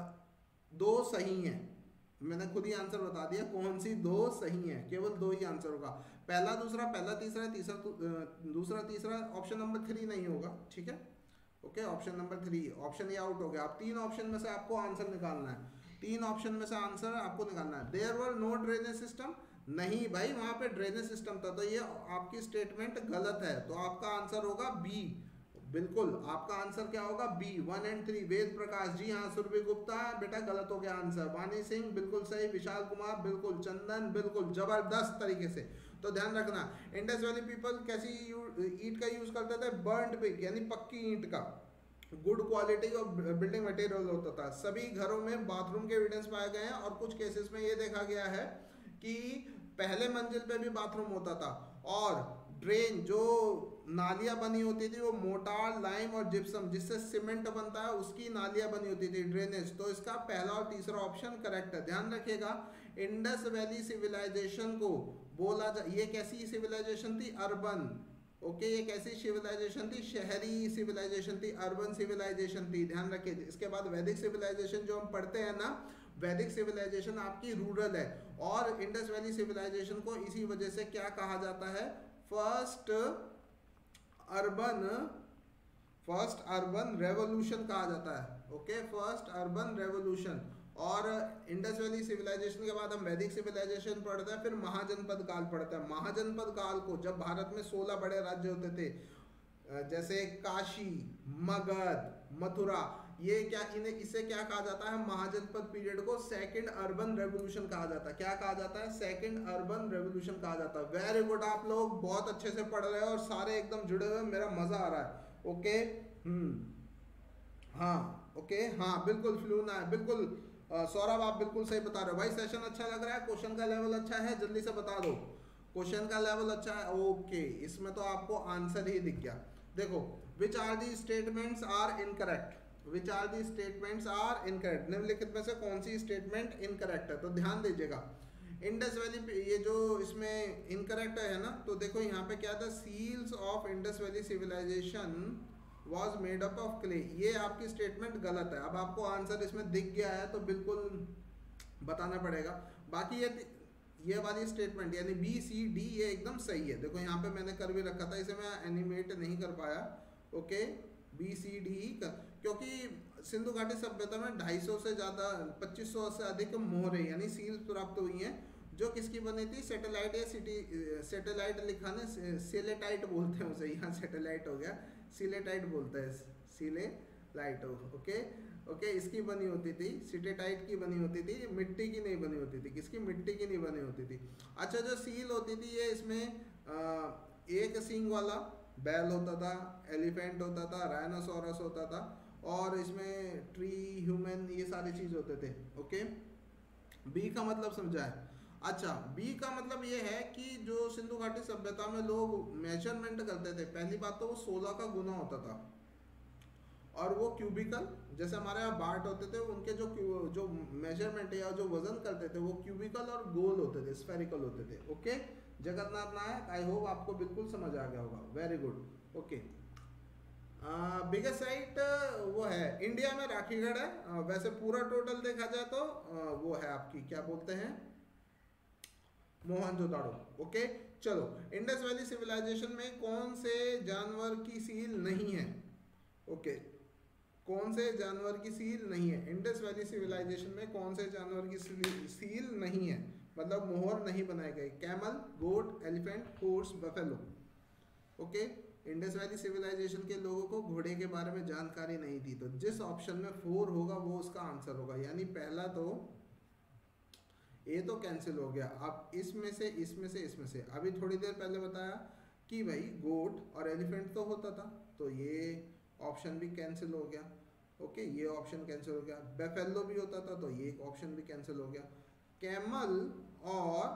दो सही हैं? मैंने खुद ही आंसर बता दिया, कौन सी दो सही हैं। केवल दो ही आंसर होगा, पहला दूसरा, पहला तीसरा, तीसरा दूसरा तीसरा। ऑप्शन नंबर थ्री नहीं होगा, ठीक है, okay. Option number three, option ये आउट हो गया। आप तीन ऑप्शन में से आपको आंसर निकालना है, तीन ऑप्शन में से आंसर आपको निकालना है। There were no drainage system, नहीं भाई वहां पे ड्रेनेज सिस्टम था, तो ये आपकी स्टेटमेंट गलत है। तो आपका आंसर होगा बी, बिल्कुल आपका आंसर क्या होगा? B, one and three. Ved Prakash, जी हाँ। सुरभि गुप्ता, बेटा गलत हो गया आंसर। वानी सिंह, बिल्कुल सही। विशाल कुमार, बिल्कुल। चंदन, बिल्कुल जबरदस्त तरीके से। तो ध्यान रखना, इंडस वैली पीपल कैसी ईंट का यूज करते थे? बर्न्ड ब्रिक यानी पक्की ईंट का। Good quality of building material होता था। सभी घरों में बाथरूम के एविडेंस पाए गए हैं, और कुछ केसेस में ये देखा गया है कि पहले मंजिल पे भी बाथरूम होता था। और ड्रेन, जो नालियां बनी होती थी वो मोटार, लाइम और जिप्सम, जिससे सीमेंट बनता है, उसकी नालियां बनी होती थी, ड्रेनेज। तो इसका पहला और तीसरा ऑप्शन करेक्ट है। ध्यान रखिएगा, इंडस वैली सिविलाइजेशन को बोला जा, ये कैसी सिविलाइजेशन थी? अर्बन, ओके, ये कैसी सिविलाइजेशन थी? शहरी सिविलाइजेशन थी, अर्बन सिविलाइजेशन थी, ध्यान रखिए। इसके बाद वैदिक सिविलाइजेशन जो हम पढ़ते हैं ना, वैदिक सिविलाइजेशन आपकी रूरल है। और इंडस वैली सिविलाइजेशन को इसी वजह से क्या कहा जाता है? First urban first urban revolution कहा जाता है। Okay, first urban revolution. और इंडस वैली सिविलाइजेशन के बाद हम वैदिक सिविलाइजेशन पढ़ते हैं, फिर महाजनपद काल पढ़ते हैं। महाजनपद काल को, जब भारत में सोलह बड़े राज्य होते थे, जैसे काशी, मगध, मथुरा, ये क्या, इन्हें इसे क्या कहा जाता है? महाजनपद पीरियड को सेकंड अर्बन रेवोल्यूशन कहा जाता है। क्या कहा जाता है? सेकंड अर्बन रेवोल्यूशन कहा जाता है। वेरी गुड, आप लोग बहुत अच्छे से पढ़ रहे हो और सारे एकदम जुड़े हुए, मेरा मजा आ रहा है। ओके, हम्म हाँ, ओके, हाँ बिल्कुल फ्लूना है, बिल्कुल सौरभ आप बिल्कुल सही बता रहे हो भाई। सेशन अच्छा लग रहा है, क्वेश्चन का लेवल अच्छा है, जल्दी से बता दो क्वेश्चन का लेवल अच्छा है। ओके, इसमें तो आपको आंसर ही दिख गया। देखो, which are the statements are incorrect, which are the statements are incorrect, निम्नलिखित में से कौन सी स्टेटमेंट इनकरेक्ट है? तो ध्यान दीजिएगा, इंडस वैली, ये जो इसमें इनकरेक्ट है ना, तो देखो यहाँ पे क्या था? Seals of Indus valley civilization was made up of clay, ये आपकी स्टेटमेंट गलत है। अब आपको आंसर इसमें दिख गया है तो बिल्कुल बताना पड़ेगा। बाकी ये ये वाली स्टेटमेंट यानी बी सी डी ये एकदम सही है। देखो यहाँ पे मैंने कर भी रखा था, इसे मैं एनिमेट नहीं कर पाया। ओके, बी सी डी कर, क्योंकि सिंधु घाटी सभ्यता में ढाई सौ से ज़्यादा, पच्चीस सौ से अधिक मोहरे यानी सील प्राप्त हुई हैं, जो किसकी बनी थी? सैटेलाइट या सिटी, सैटेलाइट लिखा ना, सेलेटाइट बोलते हैं उसे, यहाँ सैटेलाइट हो गया, सिलेटाइट बोलता है, सिले लाइट। ओके ओके, इसकी बनी होती थी, सिटेटाइट की बनी होती थी, मिट्टी की नहीं बनी होती थी। किसकी? मिट्टी की नहीं बनी होती थी। अच्छा, जो सील होती थी ये इसमें आ, एक सींग वाला बैल होता था, एलिफेंट होता था, राइनोसोरस होता था, और इसमें ट्री, ह्यूमन, ये सारी चीज होते थे। ओके, बी का मतलब समझा है? अच्छा, बी का मतलब ये है कि जो सिंधु घाटी सभ्यता में लोग मेजरमेंट करते थे, पहली बात तो वो सोलह का गुना होता था, और वो क्यूबिकल, जैसे हमारे यहाँ बाट होते थे, उनके जो जो मेजरमेंट या जो वजन करते थे वो क्यूबिकल और गोल होते थे, स्फेरिकल होते थे। Okay, Jagannath Nayak, I hope आपको बिल्कुल समझ आ गया होगा। Very good. Okay, biggest site वो है इंडिया में राखीगढ़ है। uh, वैसे पूरा टोटल देखा जाए तो uh, वो है आपकी, क्या बोलते हैं, मोहनजोदाड़ो। ओके, चलो, इंडस वैली सिविलाइजेशन में कौन से जानवर की सील नहीं है? ओके, कौन से जानवर की सील नहीं है? इंडस वैली सिविलाइजेशन में कौन से जानवर की सील नहीं है, मतलब मोहर नहीं बनाए गए? Camel, goat, elephant, horse, buffalo. Okay, Indus valley civilisation के लोगों को घोड़े के बारे में जानकारी नहीं थी, तो जिस ऑप्शन में फोर होगा वो उसका आंसर होगा। यानी पहला तो ये तो कैंसिल हो गया। अब इसमें से, इसमें से, इसमें से, अभी थोड़ी देर पहले बताया कि भाई गोट और एलिफेंट तो होता था, तो ये ऑप्शन भी कैंसिल हो गया। ओके, ये ऑप्शन कैंसिल हो गया। बेफेलो भी होता था, तो ये ऑप्शन भी कैंसिल हो गया। कैमल और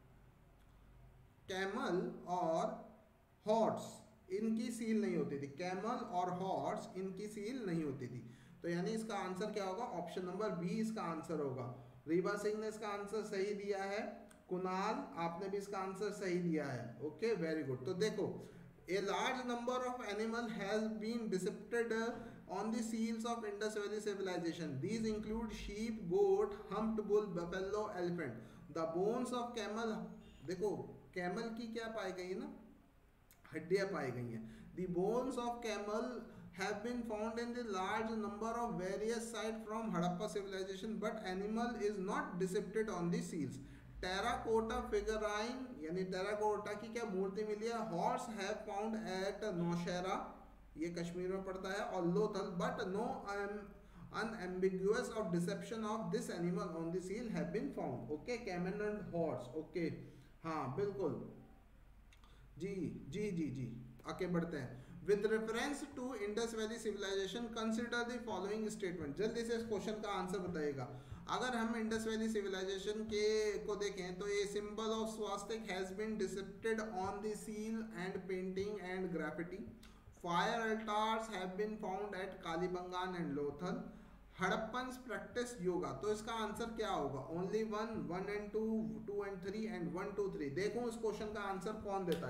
कैमल और हॉर्स, इनकी सील नहीं होती थी। कैमल और हॉर्स, इनकी सील नहीं होती थी। तो यानी इसका आंसर क्या होगा? ऑप्शन नंबर बी इसका आंसर होगा। रीवा सिंह ने इसका आंसर सही दिया है। कुणाल, आपने भी इसका आंसर सही दिया है। Okay, very good. तो देखो, a large number of animal has been depicted on the seals of Indus Valley civilization. These include sheep, goat, humped bull, buffalo, elephant. The bones of camel, देखो camel की क्या पाई गई है ना, हड्डियां पाई गई हैं। The bones of camel have been found in the large number of various sites from Harappa civilization, but animal is not depicted on the seals. Terracotta figurine यानी टेराकोटा की क्या मूर्ति मिली है? Horse have found at Naushera, ये कश्मीर में पड़ता है, और Lothal, but no unambiguous of deception of this animal on the seal have been found. Okay, camel and horse. Okay, हाँ बिल्कुल जी जी जी जी आगे बढ़ते हैं। With reference to Indus Valley civilization, consider the following statement. जल्दी से इस क्वेश्चन का आंसर बताइएगा। अगर हम इंडस वैली सिविलाइजेशन के को देखें तो ये symbol of swastika has been depicted on the seal and painting and graffiti. Fire altars have been found at Kalibangan and Lothal. Harappans practise yoga. तो इसका आंसर क्या होगा? Only one, one and two, two and three, and one two three. देखो इस question का answer कौन देता है।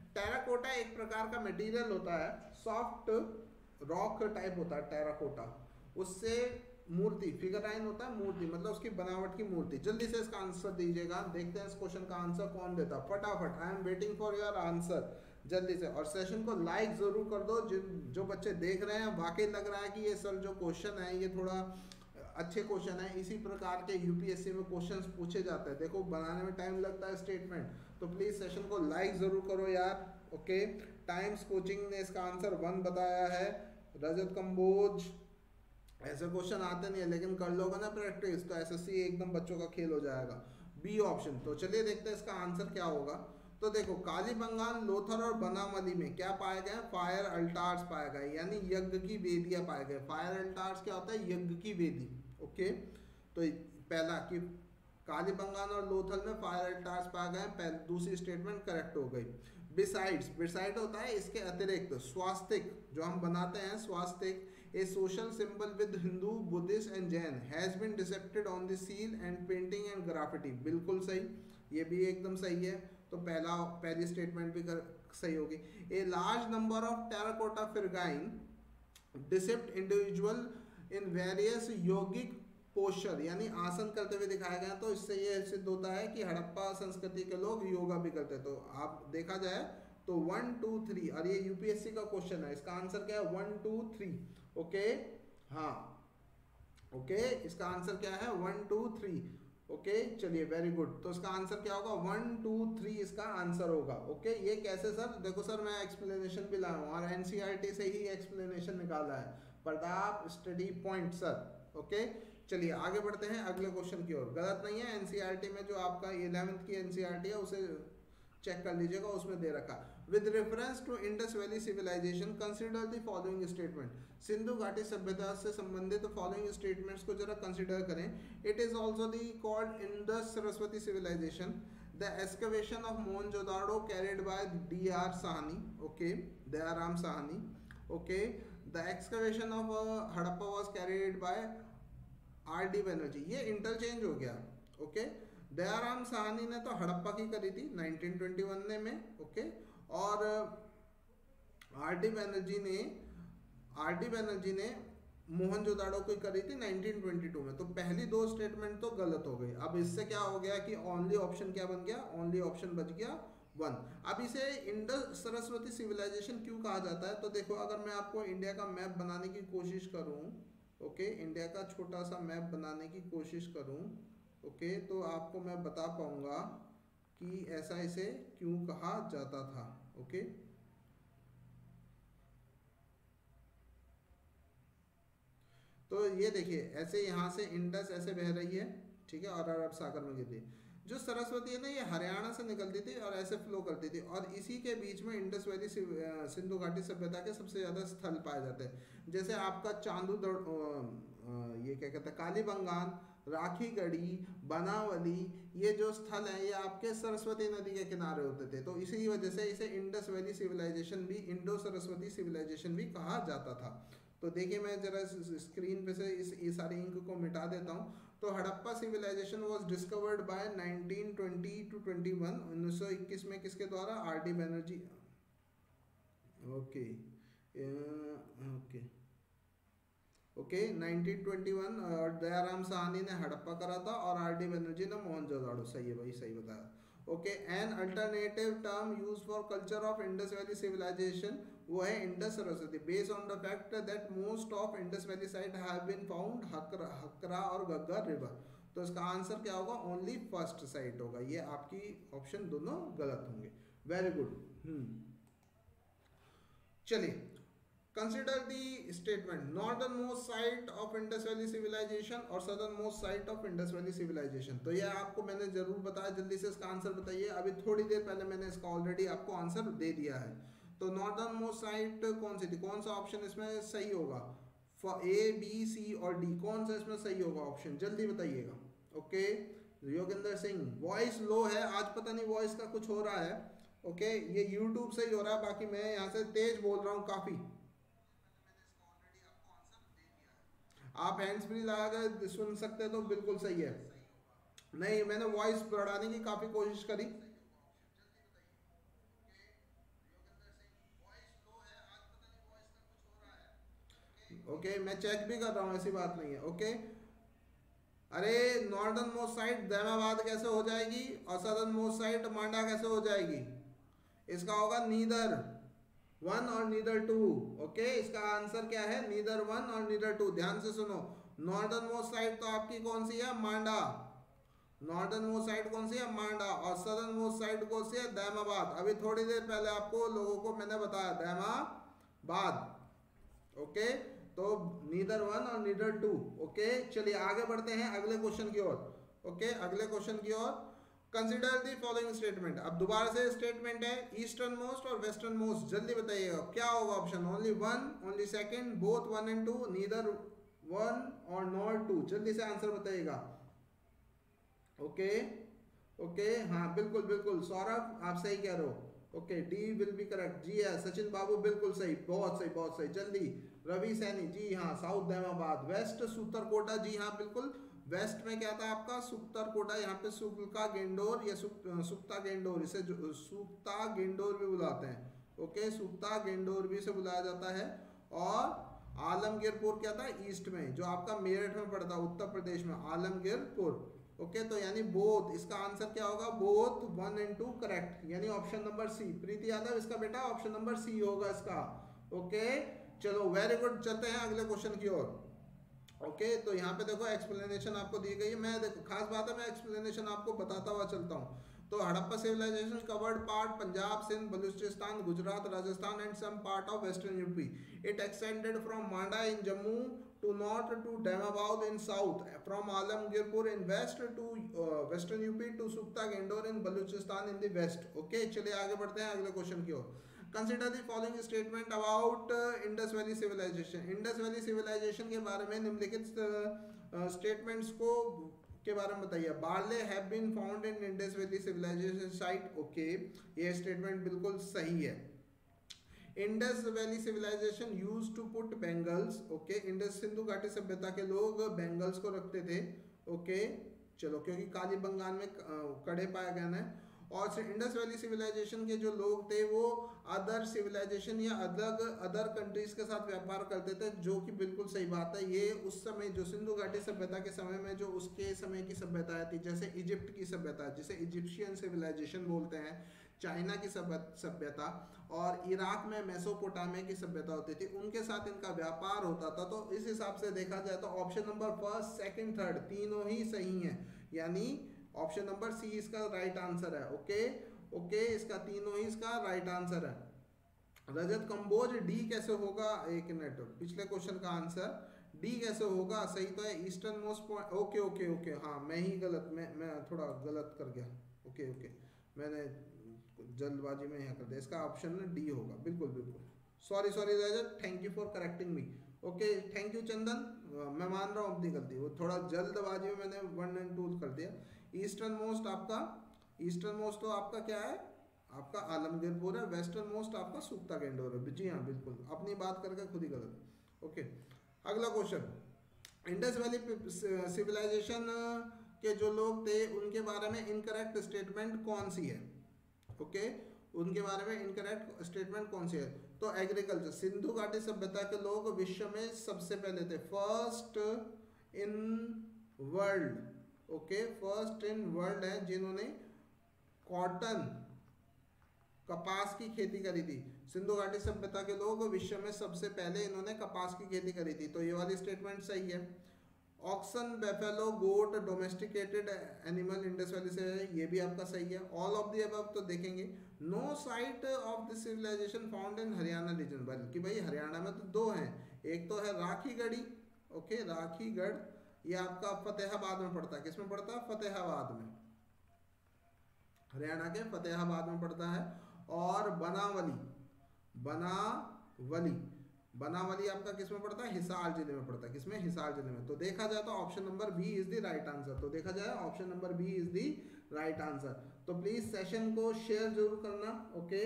टेराकोटा एक प्रकार का मटेरियल होता है, सॉफ्ट रॉक टाइप होता है टेराकोटा, उससे मूर्ति, फिगराइन होता है मूर्ति, मतलब उसकी बनावट की मूर्ति। जल्दी से इसका आंसर दीजिएगा, देखते हैं इस क्वेश्चन का आंसर कौन देता, फटाफट। I am waiting for your answer, जल्दी से। और सेशन को लाइक जरूर कर दो। जिन जो बच्चे देख रहे हैं वाकई लग रहा है कि ये सर जो क्वेश्चन है ये थोड़ा अच्छे क्वेश्चन है, इसी प्रकार के यूपीएससी में क्वेश्चंस पूछे जाते हैं। देखो बनाने में टाइम लगता है स्टेटमेंट, तो प्लीज सेशन को लाइक जरूर करो यार। ओके, टाइम्स कोचिंग ने इसका आंसर वन बताया है। रजत कंबोज, ऐसे क्वेश्चन आते नहीं है लेकिन कर लोगे ना प्रैक्टिस तो एसएससी एकदम बच्चों का खेल हो जाएगा। B option. तो चलिए देखते हैं इसका आंसर क्या होगा। तो देखो कालीबंगान, लोथर और बनामली में क्या पाए गए, फायर अल्टार्स पाए गए, यानी यज्ञ की वेदियां पाए गए। फायर अल्टार्स क्या होता है, यज्ञ की वेदी। ओके, तो पहला कि कालीबंगान और लोथल में फायर अल्टार्स पाए गए, दूसरी स्टेटमेंट करेक्ट हो गई। बिसाइड्स, बिसाइड होता है इसके अतिरिक्त, स्वास्तिक जो हम बनाते हैं, swastika a social symbol with Hindu, Buddhist and Jain has been depicted on the seal and painting and graffiti. बिल्कुल सही, ये भी एकदम सही है। तो पहला पहली स्टेटमेंट भी कर, सही होगी। A large number of terracotta figurine depict individual in various yogic posture, यानी आसन करते हुए दिखाया गया। तो इससे ये सिद्ध होता है कि हड़प्पा संस्कृति के लोग योगा भी करते। तो आप देखा जाए तो वन टू थ्री, और ये यूपीएससी का क्वेश्चन है, इसका आंसर क्या है, वन टू थ्री। ओके, हाँ ओके, इसका आंसर क्या है, वन टू थ्री। ओके, चलिए वेरी गुड। तो इसका आंसर क्या होगा, वन टू थ्री इसका आंसर होगा। ओके, ये कैसे सर, देखो सर मैं एक्सप्लेनेशन भी लाया हूँ और एनसीईआरटी से ही एक्सप्लेनेशन निकाला है, Pratap study point sir. Okay, चलिए आगे बढ़ते हैं अगले क्वेश्चन की ओर। गलत नहीं है, एनसीईआरटी में जो आपका इलेवेंथ की एनसीईआरटी है उसे चेक कर लीजिएगा, उसमें दे रखा। With reference to Indus valley civilisation consider the following statement. Sindhu घाटी सभ्यता से संबंधित फॉलोइंग स्टेटमेंट्स को जरा कंसिडर करें। It is also the called Indus Saraswati civilisation. The excavation of Mohenjodaro carried by D R Sahni, okay, Dayaram Sahni. Okay, the excavation of Harappa was carried by R D Banerjee. ये interchange हो गया। ओके, दयाराम साहनी ने तो हड़प्पा की करी थी नाइनटीन ट्वेंटी वन में। ओके, और आर डी बनर्जी ने आर डी बनर्जी ने मोहनजोदाड़ो की करी थी नाइनटीन ट्वेंटी टू में। तो पहली दो स्टेटमेंट तो गलत हो गई। अब इससे क्या हो गया कि ओनली ऑप्शन क्या बन गया, ओनली ऑप्शन बच गया वन। अब इसे इंडस सरस्वती सिविलाइजेशन क्यों कहा जाता है, तो देखो अगर मैं आपको इंडिया का मैप बनाने की कोशिश करूं, ओके, इंडिया का छोटा सा मैप बनाने की कोशिश करूं, ओके, तो आपको मैं बता पाऊंगा कि ऐसा इसे क्यों कहा जाता था। ओके, तो ये देखिए ऐसे यहाँ से इंडस ऐसे बह रही है, ठीक है, और अरब सागर में गिरती है। जो सरस्वती है ना, ये हरियाणा से निकलती थी और ऐसे फ्लो करती थी, और इसी के बीच में इंडस वैली सिंधु घाटी सभ्यता के सबसे ज़्यादा स्थल पाए जाते हैं। जैसे आपका चांदू दड़, ये क्या कहते हैं, कालीबंगान, राखीगढ़ी, बनावली, ये जो स्थल है ये आपके सरस्वती नदी के किनारे होते थे। तो इसी वजह से इसे इंडस वैली सिविलाइजेशन भी, इंडो सरस्वती सिविलाइजेशन भी कहा जाता था। तो देखिए मैं जरा स्क्रीन पे से इस ये सारी इंक को मिटा देता हूँ। तो Harappa civilisation was discovered by nineteen twenty two twenty one, उन्नीस सौ इक्कीस में किसके द्वारा, R D Banerjee. Okay okay okay nineteen twenty one, और दयाराम साहनी ने हड़प्पा करा था और आर डी बनर्जी ने मोहनजोदाड़ो। सही है भाई, सही बताया। Okay, an alternative term use for culture of Indus valley civilisation वो है Indus Saraswati, based on the fact that most of Indus valley site have been found Hakra Hakra और गग्गर रिवर। तो इसका आंसर क्या होगा, ओनली फर्स्ट साइट होगा। ये आपकी ऑप्शन दोनों गलत होंगे। Very good. हम्म चलिए, consider the statement, northernmost site of Indus valley civilisation और southernmost site of Indus valley civilisation. तो ये आपको मैंने जरूर बताया, जल्दी से इसका आंसर बताइए। अभी थोड़ी देर पहले मैंने इसका ऑलरेडी आपको आंसर दे दिया है। तो नॉर्दर्न मोस्ट साइट कौन सी थी, कौन सा ऑप्शन इसमें सही होगा, ए बी सी और डी, कौन सा इसमें सही होगा ऑप्शन, जल्दी बताइएगा। Okay, Yogendra Singh, voice low है आज, पता नहीं वॉइस का कुछ हो रहा है। ओके, ये यूट्यूब से ही हो रहा है, बाकी मैं यहाँ से तेज बोल रहा हूँ काफी। आप हैंड्स फ्री लगा कर सुन सकते हैं तो बिल्कुल सही है। नहीं, मैंने वॉइस बढ़ाने की काफी कोशिश करी। ओके मैं चेक भी कर रहा हूँ, ऐसी बात नहीं है। ओके अरे नॉर्दर्न मोस्ट साइड दैमाबाद कैसे हो जाएगी और सदर्न मोस्ट साइड मांडा कैसे हो जाएगी? इसका होगा नीदर वन और नीदर टू। ओके इसका आंसर क्या है? नीदर वन और नीदर टू। ध्यान से सुनो, नॉर्दर्न मोस्ट साइड तो आपकी कौन सी है? मांडा। नॉर्दर्न मोस्ट साइड कौन सी है? मांडा। और सदर्न मोस्ट साइड कौन सी है? दैमाबाद। अभी थोड़ी देर पहले आपको लोगों को मैंने बताया दैमाबाद। ओके तो नीदर वन और नीदर टू। ओके चलिए आगे बढ़ते हैं अगले क्वेश्चन की ओर। ओके अगले क्वेश्चन की ओर। Consider the following statement. अब दोबारा से स्टेटमेंट है ईस्टर्न मोस्ट और वेस्टर्न मोस्ट। जल्दी बताइएगा क्या होगा option? Only one, only second, both one and two, neither one और नॉट टू। जल्दी से आंसर बताइएगा। ओके ओके हाँ बिल्कुल बिल्कुल सौरभ आप सही कह रहे हो। Okay D will be correct. जी है सचिन बाबू बिल्कुल सही, बहुत सही बहुत सही। जल्दी रवि सैनी जी हाँ साउथ दैमाबाद। वेस्ट सुत्तरकोटा जी हाँ बिल्कुल। वेस्ट में क्या था आपका? सुत्तरकोटा। यहाँ पे सुक्ता गेंडोर या सुक्ता गेंडोर, इसे सुक्ता गेंडोर भी बुलाते हैं। ओके सुक्ता गेंडोर भी से बुलाया जाता है। और आलमगीरपुर क्या था? ईस्ट में, जो आपका मेरठ में पड़ता है उत्तर प्रदेश में, आलमगीरपुर। ओके तो यानी बोथ। इसका आंसर क्या होगा? Both one and two correct, यानी option number C. Preeti Yadav इसका बेटा ऑप्शन नंबर सी होगा इसका। ओके चलो वेरी गुड। चलते हैं अगले क्वेश्चन की ओर। ओके तो यहाँ पे देखो एक्सप्लेनेशन आपको दी गई है। मैं देखो खास बात है मैं एक्सप्लेनेशन आपको बताता हुआ चलता हूँ। तो Harappa civilisation covered part Punjab, Sindh, Balochistan, Gujarat, Rajasthan and some part of western UP. It extended from Manda in Jammu to north to Damabad in south, from Alamgirpur in west to uh, western U P to Sukta Gendor in Baluchistan in the west. Okay चलिए आगे बढ़ते हैं अगले question की ओर। Consider the following statement about uh, Indus Valley Civilization. Indus Valley Civilization के बारे में निम्नलिखित स्टेटमेंट्स uh, को के बारे में बताइए। Barley have been found in Indus valley civilisation site. Okay ये स्टेटमेंट बिल्कुल सही है। Indus valley civilisation use to put bangles. Okay Indus Sindhu घाटी सभ्यता के लोग बेंगल्स को रखते थे। ओके चलो क्योंकि काली बंगाल में कड़े पाया गया है। और इंडस वैली सिविलाइजेशन के जो लोग थे वो अदर सिविलाइजेशन या अलग अदर कंट्रीज के साथ व्यापार करते थे, जो कि बिल्कुल सही बात है। ये उस समय जो सिंधु घाटी सभ्यता के समय में जो उसके समय की सभ्यता थी, जैसे इजिप्ट की सभ्यता जिसे इजिप्शियन सिविलाइजेशन बोलते हैं, चाइना की सभ्यता और इराक में मेसोपोटामिया की सभ्यता होती थी, उनके साथ इनका व्यापार होता था। तो इस हिसाब से देखा जाए तो option number first second third तीनों ही सही हैं, यानी ऑप्शन नंबर सी इसका राइट आंसर है। ओके ओके इसका तीनों ही इसका राइट आंसर है। रजत कंबोज डी कैसे होगा? एक मिनट, पिछले क्वेश्चन का आंसर डी कैसे होगा? सही तो है easternmost point. Okay okay okay हाँ मैं ही गलत मैं मैं थोड़ा गलत कर गया। ओके ओके मैंने जल्दबाजी में यहाँ कर दिया। इसका ऑप्शन डी होगा बिल्कुल बिल्कुल। Sorry sorry Rajat, thank you for correcting me. Okay thank you Chandan, मैं मान रहा हूँ अपनी गलती, वो थोड़ा जल्दबाजी में मैंने वन एंड टू कर दिया। ईस्टर्न मोस्ट आपका ईस्टर्न मोस्ट तो आपका क्या है? आपका आलमगीरपुर है। वेस्टर्न मोस्ट आपका सुक्ता गेंडोर है। जी हाँ बिल्कुल, अपनी बात करके खुद ही गलत। ओके अगला क्वेश्चन। इंडस वैली सिविलाइजेशन के जो लोग थे उनके बारे में इनकरेक्ट स्टेटमेंट कौन सी है? ओके okay, उनके बारे में इनकरेक्ट स्टेटमेंट कौन सी है? तो एग्रीकल्चर, सिंधु घाटी सभ्यता के लोग विश्व में सबसे पहले थे, first in world. Okay first in world है जिन्होंने कॉटन कपास की खेती करी थी। सिंधु घाटी सभ्यता के लोग विश्व में सबसे पहले इन्होंने कपास की खेती करी थी, तो ये वाली स्टेटमेंट सही है। Oxen, buffalo, goat domesticated animal Indus valley से है, ये भी आपका सही है। ऑल ऑफ दी अबव तो देखेंगे। No site of the civilisation found in Haryana region, बल्कि भाई हरियाणा में तो दो हैं, एक तो है राखीगढ़ी। ओके राखीगढ़ ये आपका फतेहाबाद में पड़ता है। किस में पड़ता है? फतेहाबाद में, हरियाणा के फतेहाबाद में पड़ता है। और बनावली, बनावली बनावली आपका किस में पड़ता है? हिसार जिले में पड़ता है। किसमें? हिसार जिले में। तो देखा जाए तो option number B is the right answer. तो देखा जाए option number B is the right answer. तो प्लीज सेशन को शेयर जरूर करना। ओके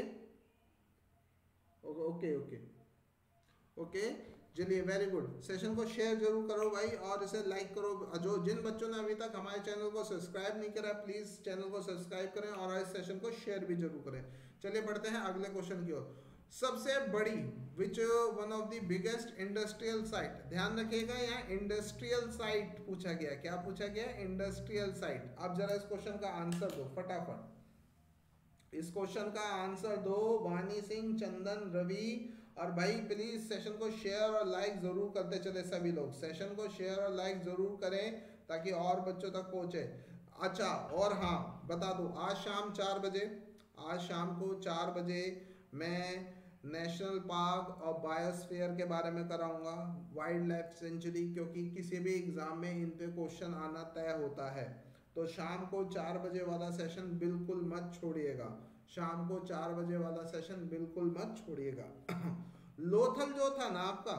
ओके ओके ओके चलिए वेरी गुड। सेशन को शेयर जरूर करो भाई और इसे लाइक करो। जो जिन बच्चों ने अभी तक हमारे चैनल को सब्सक्राइब नहीं करा प्लीज चैनल को सब्सक्राइब करें और इस सेशन को शेयर भी जरूर करें। चलिए बढ़ते हैं अगले क्वेश्चन की ओर। सबसे बड़ी, which one of the biggest industrial site, ध्यान रखिएगा यहाँ इंडस्ट्रियल साइट पूछा गया, क्या पूछा गया, इंडस्ट्रियल साइट। अब जरा इस क्वेश्चन का आंसर दो फटाफट, इस क्वेश्चन का आंसर दो वानी सिंह, चंदन, रवि। और भाई प्लीज सेशन को शेयर और लाइक जरूर करते चले, सभी लोग सेशन को शेयर और लाइक जरूर करें ताकि और बच्चों तक पहुंचे। अच्छा, और हाँ बता दूं, आज शाम चार बजे, आज शाम को चार बजे मैं नेशनल पार्क और बायोस्फीयर के बारे में कराऊंगा, वाइल्ड लाइफ सेंचुरी, क्योंकि किसी भी एग्जाम में इन पे क्वेश्चन आना तय होता है। तो शाम को चार बजे वाला सेशन बिल्कुल मत छोड़िएगा, शाम को चार बजे वाला सेशन बिल्कुल मत छोड़िएगा। लोथल जो था ना आपका,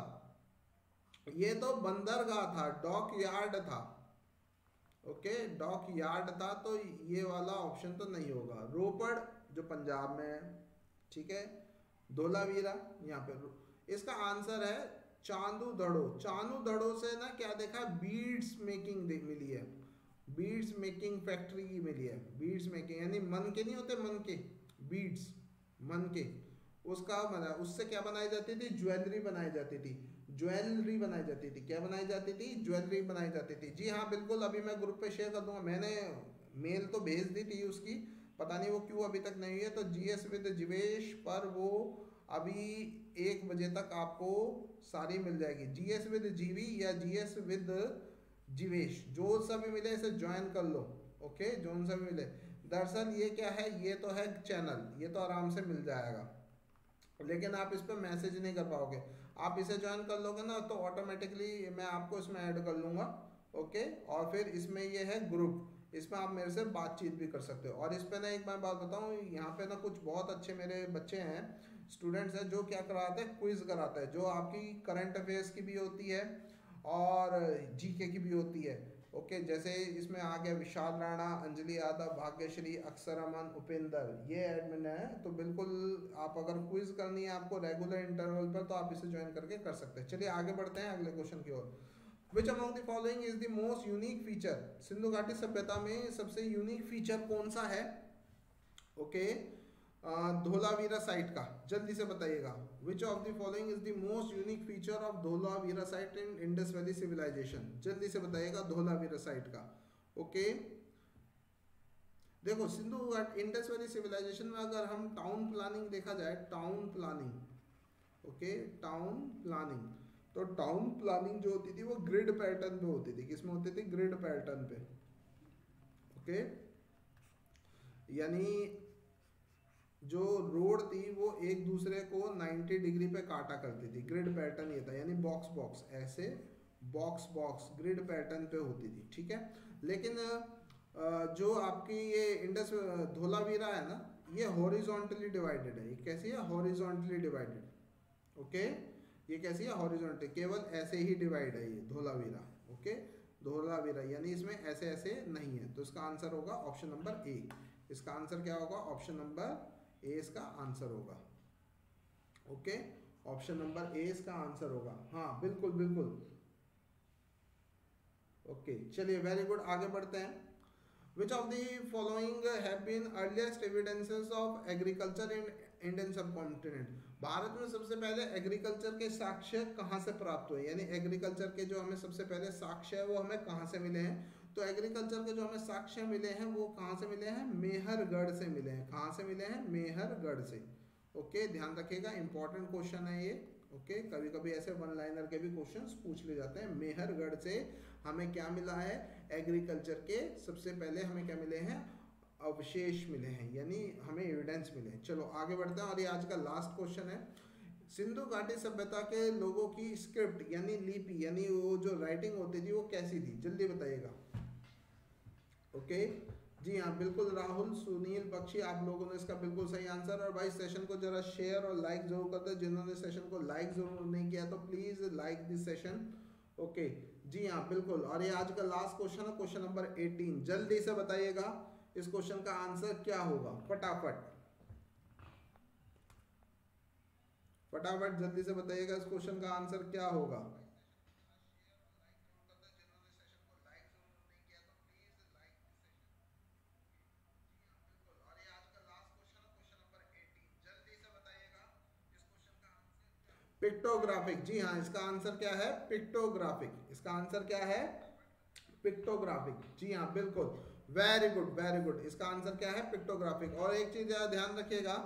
ये तो बंदरगाह था, डॉक यार्ड था, ओके डॉक यार्ड था, तो ये वाला ऑप्शन तो नहीं होगा। रोपड़ जो पंजाब में है, ठीक है, धोलावीरा यहाँ पे, इसका आंसर है चांदू दड़ो। चांदू दड़ो से ना क्या देखा, बीड्स मेकिंग मिली है, बीड्स मेकिंग फैक्ट्री की मिली है, बीड्स मेकिंग यानी मन के नहीं होते, मन के बीड्स, मन के, उसका बना, उससे क्या बनाई जाती थी, ज्वेलरी बनाई जाती थी, ज्वेलरी बनाई जाती थी, क्या बनाई जाती थी, ज्वेलरी बनाई जाती थी। जी हाँ बिल्कुल, अभी मैं ग्रुप पे शेयर कर दूंगा, मैंने मेल तो भेज दी थी उसकी, पता नहीं वो क्यों अभी तक नहीं हुई है। तो जीएस विद जीवेश पर वो अभी एक बजे तक आपको सारी मिल जाएगी, जीएस विद जीवी या जीएस विद जीवेश, जो सा भी मिले इसे ज्वाइन कर लो, ओके जो सा भी मिले। दरअसल ये क्या है, ये तो है चैनल, ये तो आराम से मिल जाएगा, लेकिन आप इस पर मैसेज नहीं कर पाओगे। आप इसे ज्वाइन कर लोगे ना तो ऑटोमेटिकली मैं आपको इसमें ऐड कर लूँगा, ओके। और फिर इसमें ये है ग्रुप, इसमें आप मेरे से बातचीत भी कर सकते हो। और इस पे ना एक मैं बात बताऊँ, यहाँ पे ना कुछ बहुत अच्छे मेरे बच्चे हैं, स्टूडेंट्स हैं, जो क्या कराते हैं, क्विज कराते हैं, जो आपकी करंट अफेयर्स की भी होती है और जीके की भी होती है, ओके। जैसे इसमें आ गया विशाल राणा, अंजलि यादव, भाग्यश्री, अक्षर अमन, उपेंद्र, ये एडमिन है। तो बिल्कुल आप अगर क्विज करनी है आपको रेगुलर इंटरवल पर, तो आप इसे ज्वाइन करके कर सकते हैं। चलिए आगे बढ़ते हैं अगले क्वेश्चन की ओर। Which among the following is the most unique feature, Sindhu घाटी सभ्यता में सबसे यूनिक फीचर कौन सा है, ओके okay. धोलावीरा साइट का, जल्दी से बताइएगा। Which of the following is the most unique feature of Dholavira site in Indus valley civilisation, जल्दी से बताइएगा धोलावीरा साइट का, ओके okay. देखो सिंधु घाट इंडस वैली सिविलाइजेशन में अगर हम टाउन प्लानिंग देखा जाए, town planning, okay town planning, तो टाउन प्लानिंग जो होती थी वो ग्रिड पैटर्न पे होती थी, किसमें होती थी, ग्रिड पैटर्न पे, ओके okay? यानी जो रोड थी वो एक दूसरे को नब्बे डिग्री पे काटा करती थी, ग्रिड पैटर्न ये था, यानी बॉक्स बॉक्स ऐसे, बॉक्स बॉक्स ग्रिड पैटर्न पे होती थी, ठीक है। लेकिन जो आपकी ये इंडस धोलावीरा है ना, ये हॉरिजॉन्टली डिवाइडेड है, ये कैसी है, हॉरिजॉन्टली डिवाइडेड, ओके ये कैसी है, हॉरिजॉन्टली, केवल ऐसे ही डिवाइड है ये धोलावीरा, ओके धोलावीरा, यानी इसमें ऐसे ऐसे नहीं है। तो इसका आंसर होगा ऑप्शन नंबर ए, इसका आंसर क्या होगा, ऑप्शन नंबर ए इसका आंसर होगा, ओके ऑप्शन नंबर ए इसका आंसर होगा, हाँ बिल्कुल बिल्कुल, ओके चलिए वेरी गुड, आगे बढ़ते हैं। Which of the following have been earliest evidences of agriculture in Indian subcontinent, Bharat में सबसे पहले एग्रीकल्चर के साक्ष्य कहाँ से प्राप्त हुए, यानी एग्रीकल्चर के जो हमें सबसे पहले साक्ष्य है वो हमें कहाँ से मिले हैं। तो एग्रीकल्चर के जो हमें साक्ष्य मिले हैं वो कहाँ से मिले हैं, मेहरगढ़ से मिले हैं, कहाँ से मिले हैं, मेहरगढ़ से, ओके ध्यान रखिएगा, इंपॉर्टेंट क्वेश्चन है ये, ओके कभी कभी ऐसे वन लाइनर के भी क्वेश्चंस पूछ ले जाते हैं। मेहरगढ़ से हमें क्या मिला है, एग्रीकल्चर के सबसे पहले हमें क्या मिले हैं, अवशेष मिले हैं, यानी हमें एविडेंस मिले हैं। चलो आगे बढ़ते हैं, और ये आज का लास्ट क्वेश्चन है। सिंधु घाटी सभ्यता के लोगों की स्क्रिप्ट यानी लिपि यानी वो जो राइटिंग होती थी वो कैसी थी, जल्दी बताइएगा, ओके जी हाँ बिल्कुल, राहुल, सुनील, बख्शी, आप लोगों ने इसका बिल्कुल सही आंसर। और भाई सेशन को जरा शेयर और लाइक जरूर कर दो, जिन्होंने सेशन को लाइक जरूर नहीं किया तो please like this session, okay जी हाँ बिल्कुल। और ये आज का लास्ट क्वेश्चन है, क्वेश्चन नंबर अठारह, जल्दी से बताइएगा इस क्वेश्चन का आंसर क्या होगा, फटाफट फटाफट जल्दी से बताइएगा इस क्वेश्चन का आंसर क्या होगा। पिक्टोग्राफिक, जी हाँ, इसका आंसर क्या है? पिक्टोग्राफिक। इसका आंसर क्या है? पिक्टोग्राफिक, जी हाँ बिल्कुल, वेरी गुड वेरी गुड। इसका आंसर क्या है? पिक्टोग्राफिक। और एक चीज ध्यान रखिएगा,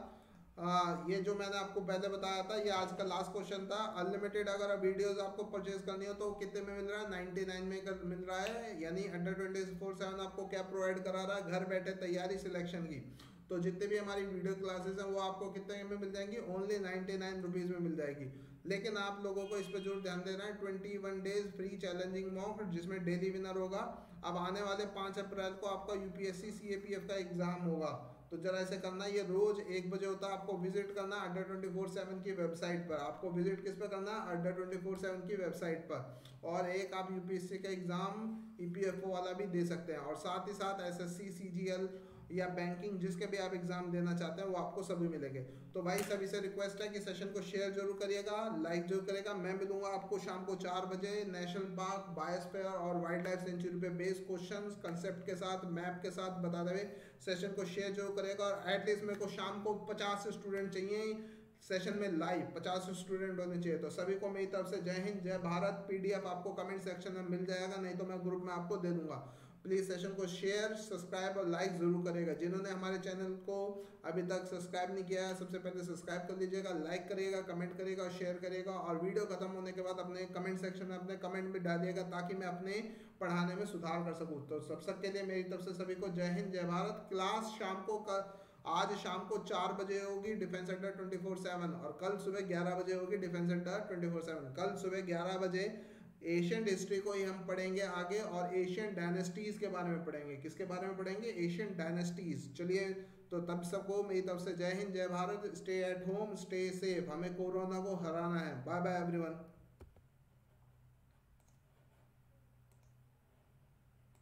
आ, ये जो मैंने आपको पहले बताया था, ये आज का लास्ट क्वेश्चन था। अनलिमिटेड अगर वीडियोस आपको परचेज करनी हो तो कितने में मिल रहा है? नाइनटी नाइन में कर, मिल रहा है। यानी अंडर ट्वेंटी फोर सेवन आपको क्या प्रोवाइड करा रहा है? घर बैठे तैयारी सिलेक्शन की। तो जितने भी हमारी वीडियो क्लासेस हैं वो आपको कितने में मिल जाएंगी? ओनली नाइनटी नाइन रुपीज़ में मिल जाएगी। लेकिन आप लोगों को इस पर जरूर ध्यान देना है, twenty one days free challenging mock जिसमें डेली विनर होगा। अब आने वाले पाँच अप्रैल को आपका यूपीएससी सीएपीएफ का एग्जाम होगा, तो जरा ऐसे करना, ये रोज एक बजे होता है। आपको विजिट करना अड्डा ट्वेंटी फोर सेवन की वेबसाइट पर। आपको विजिट किस पर करना? अड्डा ट्वेंटी फोर सेवन की वेबसाइट पर। और एक आप यूपीएससी का एग्जाम ईपीएफओ वाला भी दे सकते हैं, और साथ ही साथ एसएससी सीजीएल या बैंकिंग जिसके भी आप एग्जाम देना चाहते हैं वो आपको सभी मिलेंगे। तो भाई सभी से रिक्वेस्ट है कि सेशन को शेयर जरूर करिएगा, लाइक जरूर करिएगा। मैं मिलूंगा आपको शाम को चार बजे नेशनल पार्क, बायोस्फीयर और वाइल्ड लाइफ सेंचुरी पे बेस्ड क्वेश्चंस कंसेप्ट के साथ, मैप के साथ बता देवे। सेशन को शेयर जरूर करेगा, और एटलीस्ट मेरे को शाम को पचास स्टूडेंट चाहिए सेशन में लाइव, पचास स्टूडेंट होने चाहिए। तो सभी को मेरी तरफ से जय हिंद, जय भारत। पीडीएफ आपको कमेंट सेक्शन में मिल जाएगा, नहीं तो मैं ग्रुप में आपको दे दूंगा। प्लीज सेशन को शेयर, सब्सक्राइब और लाइक जरूर करेगा। जिन्होंने हमारे चैनल को अभी तक सब्सक्राइब नहीं किया है, सबसे पहले सब्सक्राइब कर लीजिएगा, लाइक करिएगा, कमेंट करिएगा और शेयर करिएगा। और वीडियो खत्म होने के बाद अपने कमेंट सेक्शन में अपने कमेंट भी डालिएगा, ताकि मैं अपने पढ़ाने में सुधार कर सकूँ। तो सब सबके लिए मेरी तरफ से सभी को जय हिंद, जय भारत। क्लास शाम को कर, आज शाम को चार बजे होगी डिफेंस अड्डा ट्वेंटी फोर सेवन, और कल सुबह ग्यारह बजे होगी डिफेंस अड्डा ट्वेंटी फोर सेवन। कल सुबह ग्यारह बजे एशियन हिस्ट्री को ही हम पढ़ेंगे आगे, और एशियन डायनेस्टीज के बारे में पढ़ेंगे। किसके बारे में पढ़ेंगे? Asian dynasties. चलिए, तो तब सबको मेरी तरफ से जय हिंद, जय Bharat. Stay at home, stay safe, हमें कोरोना को हराना है। Bye bye everyone.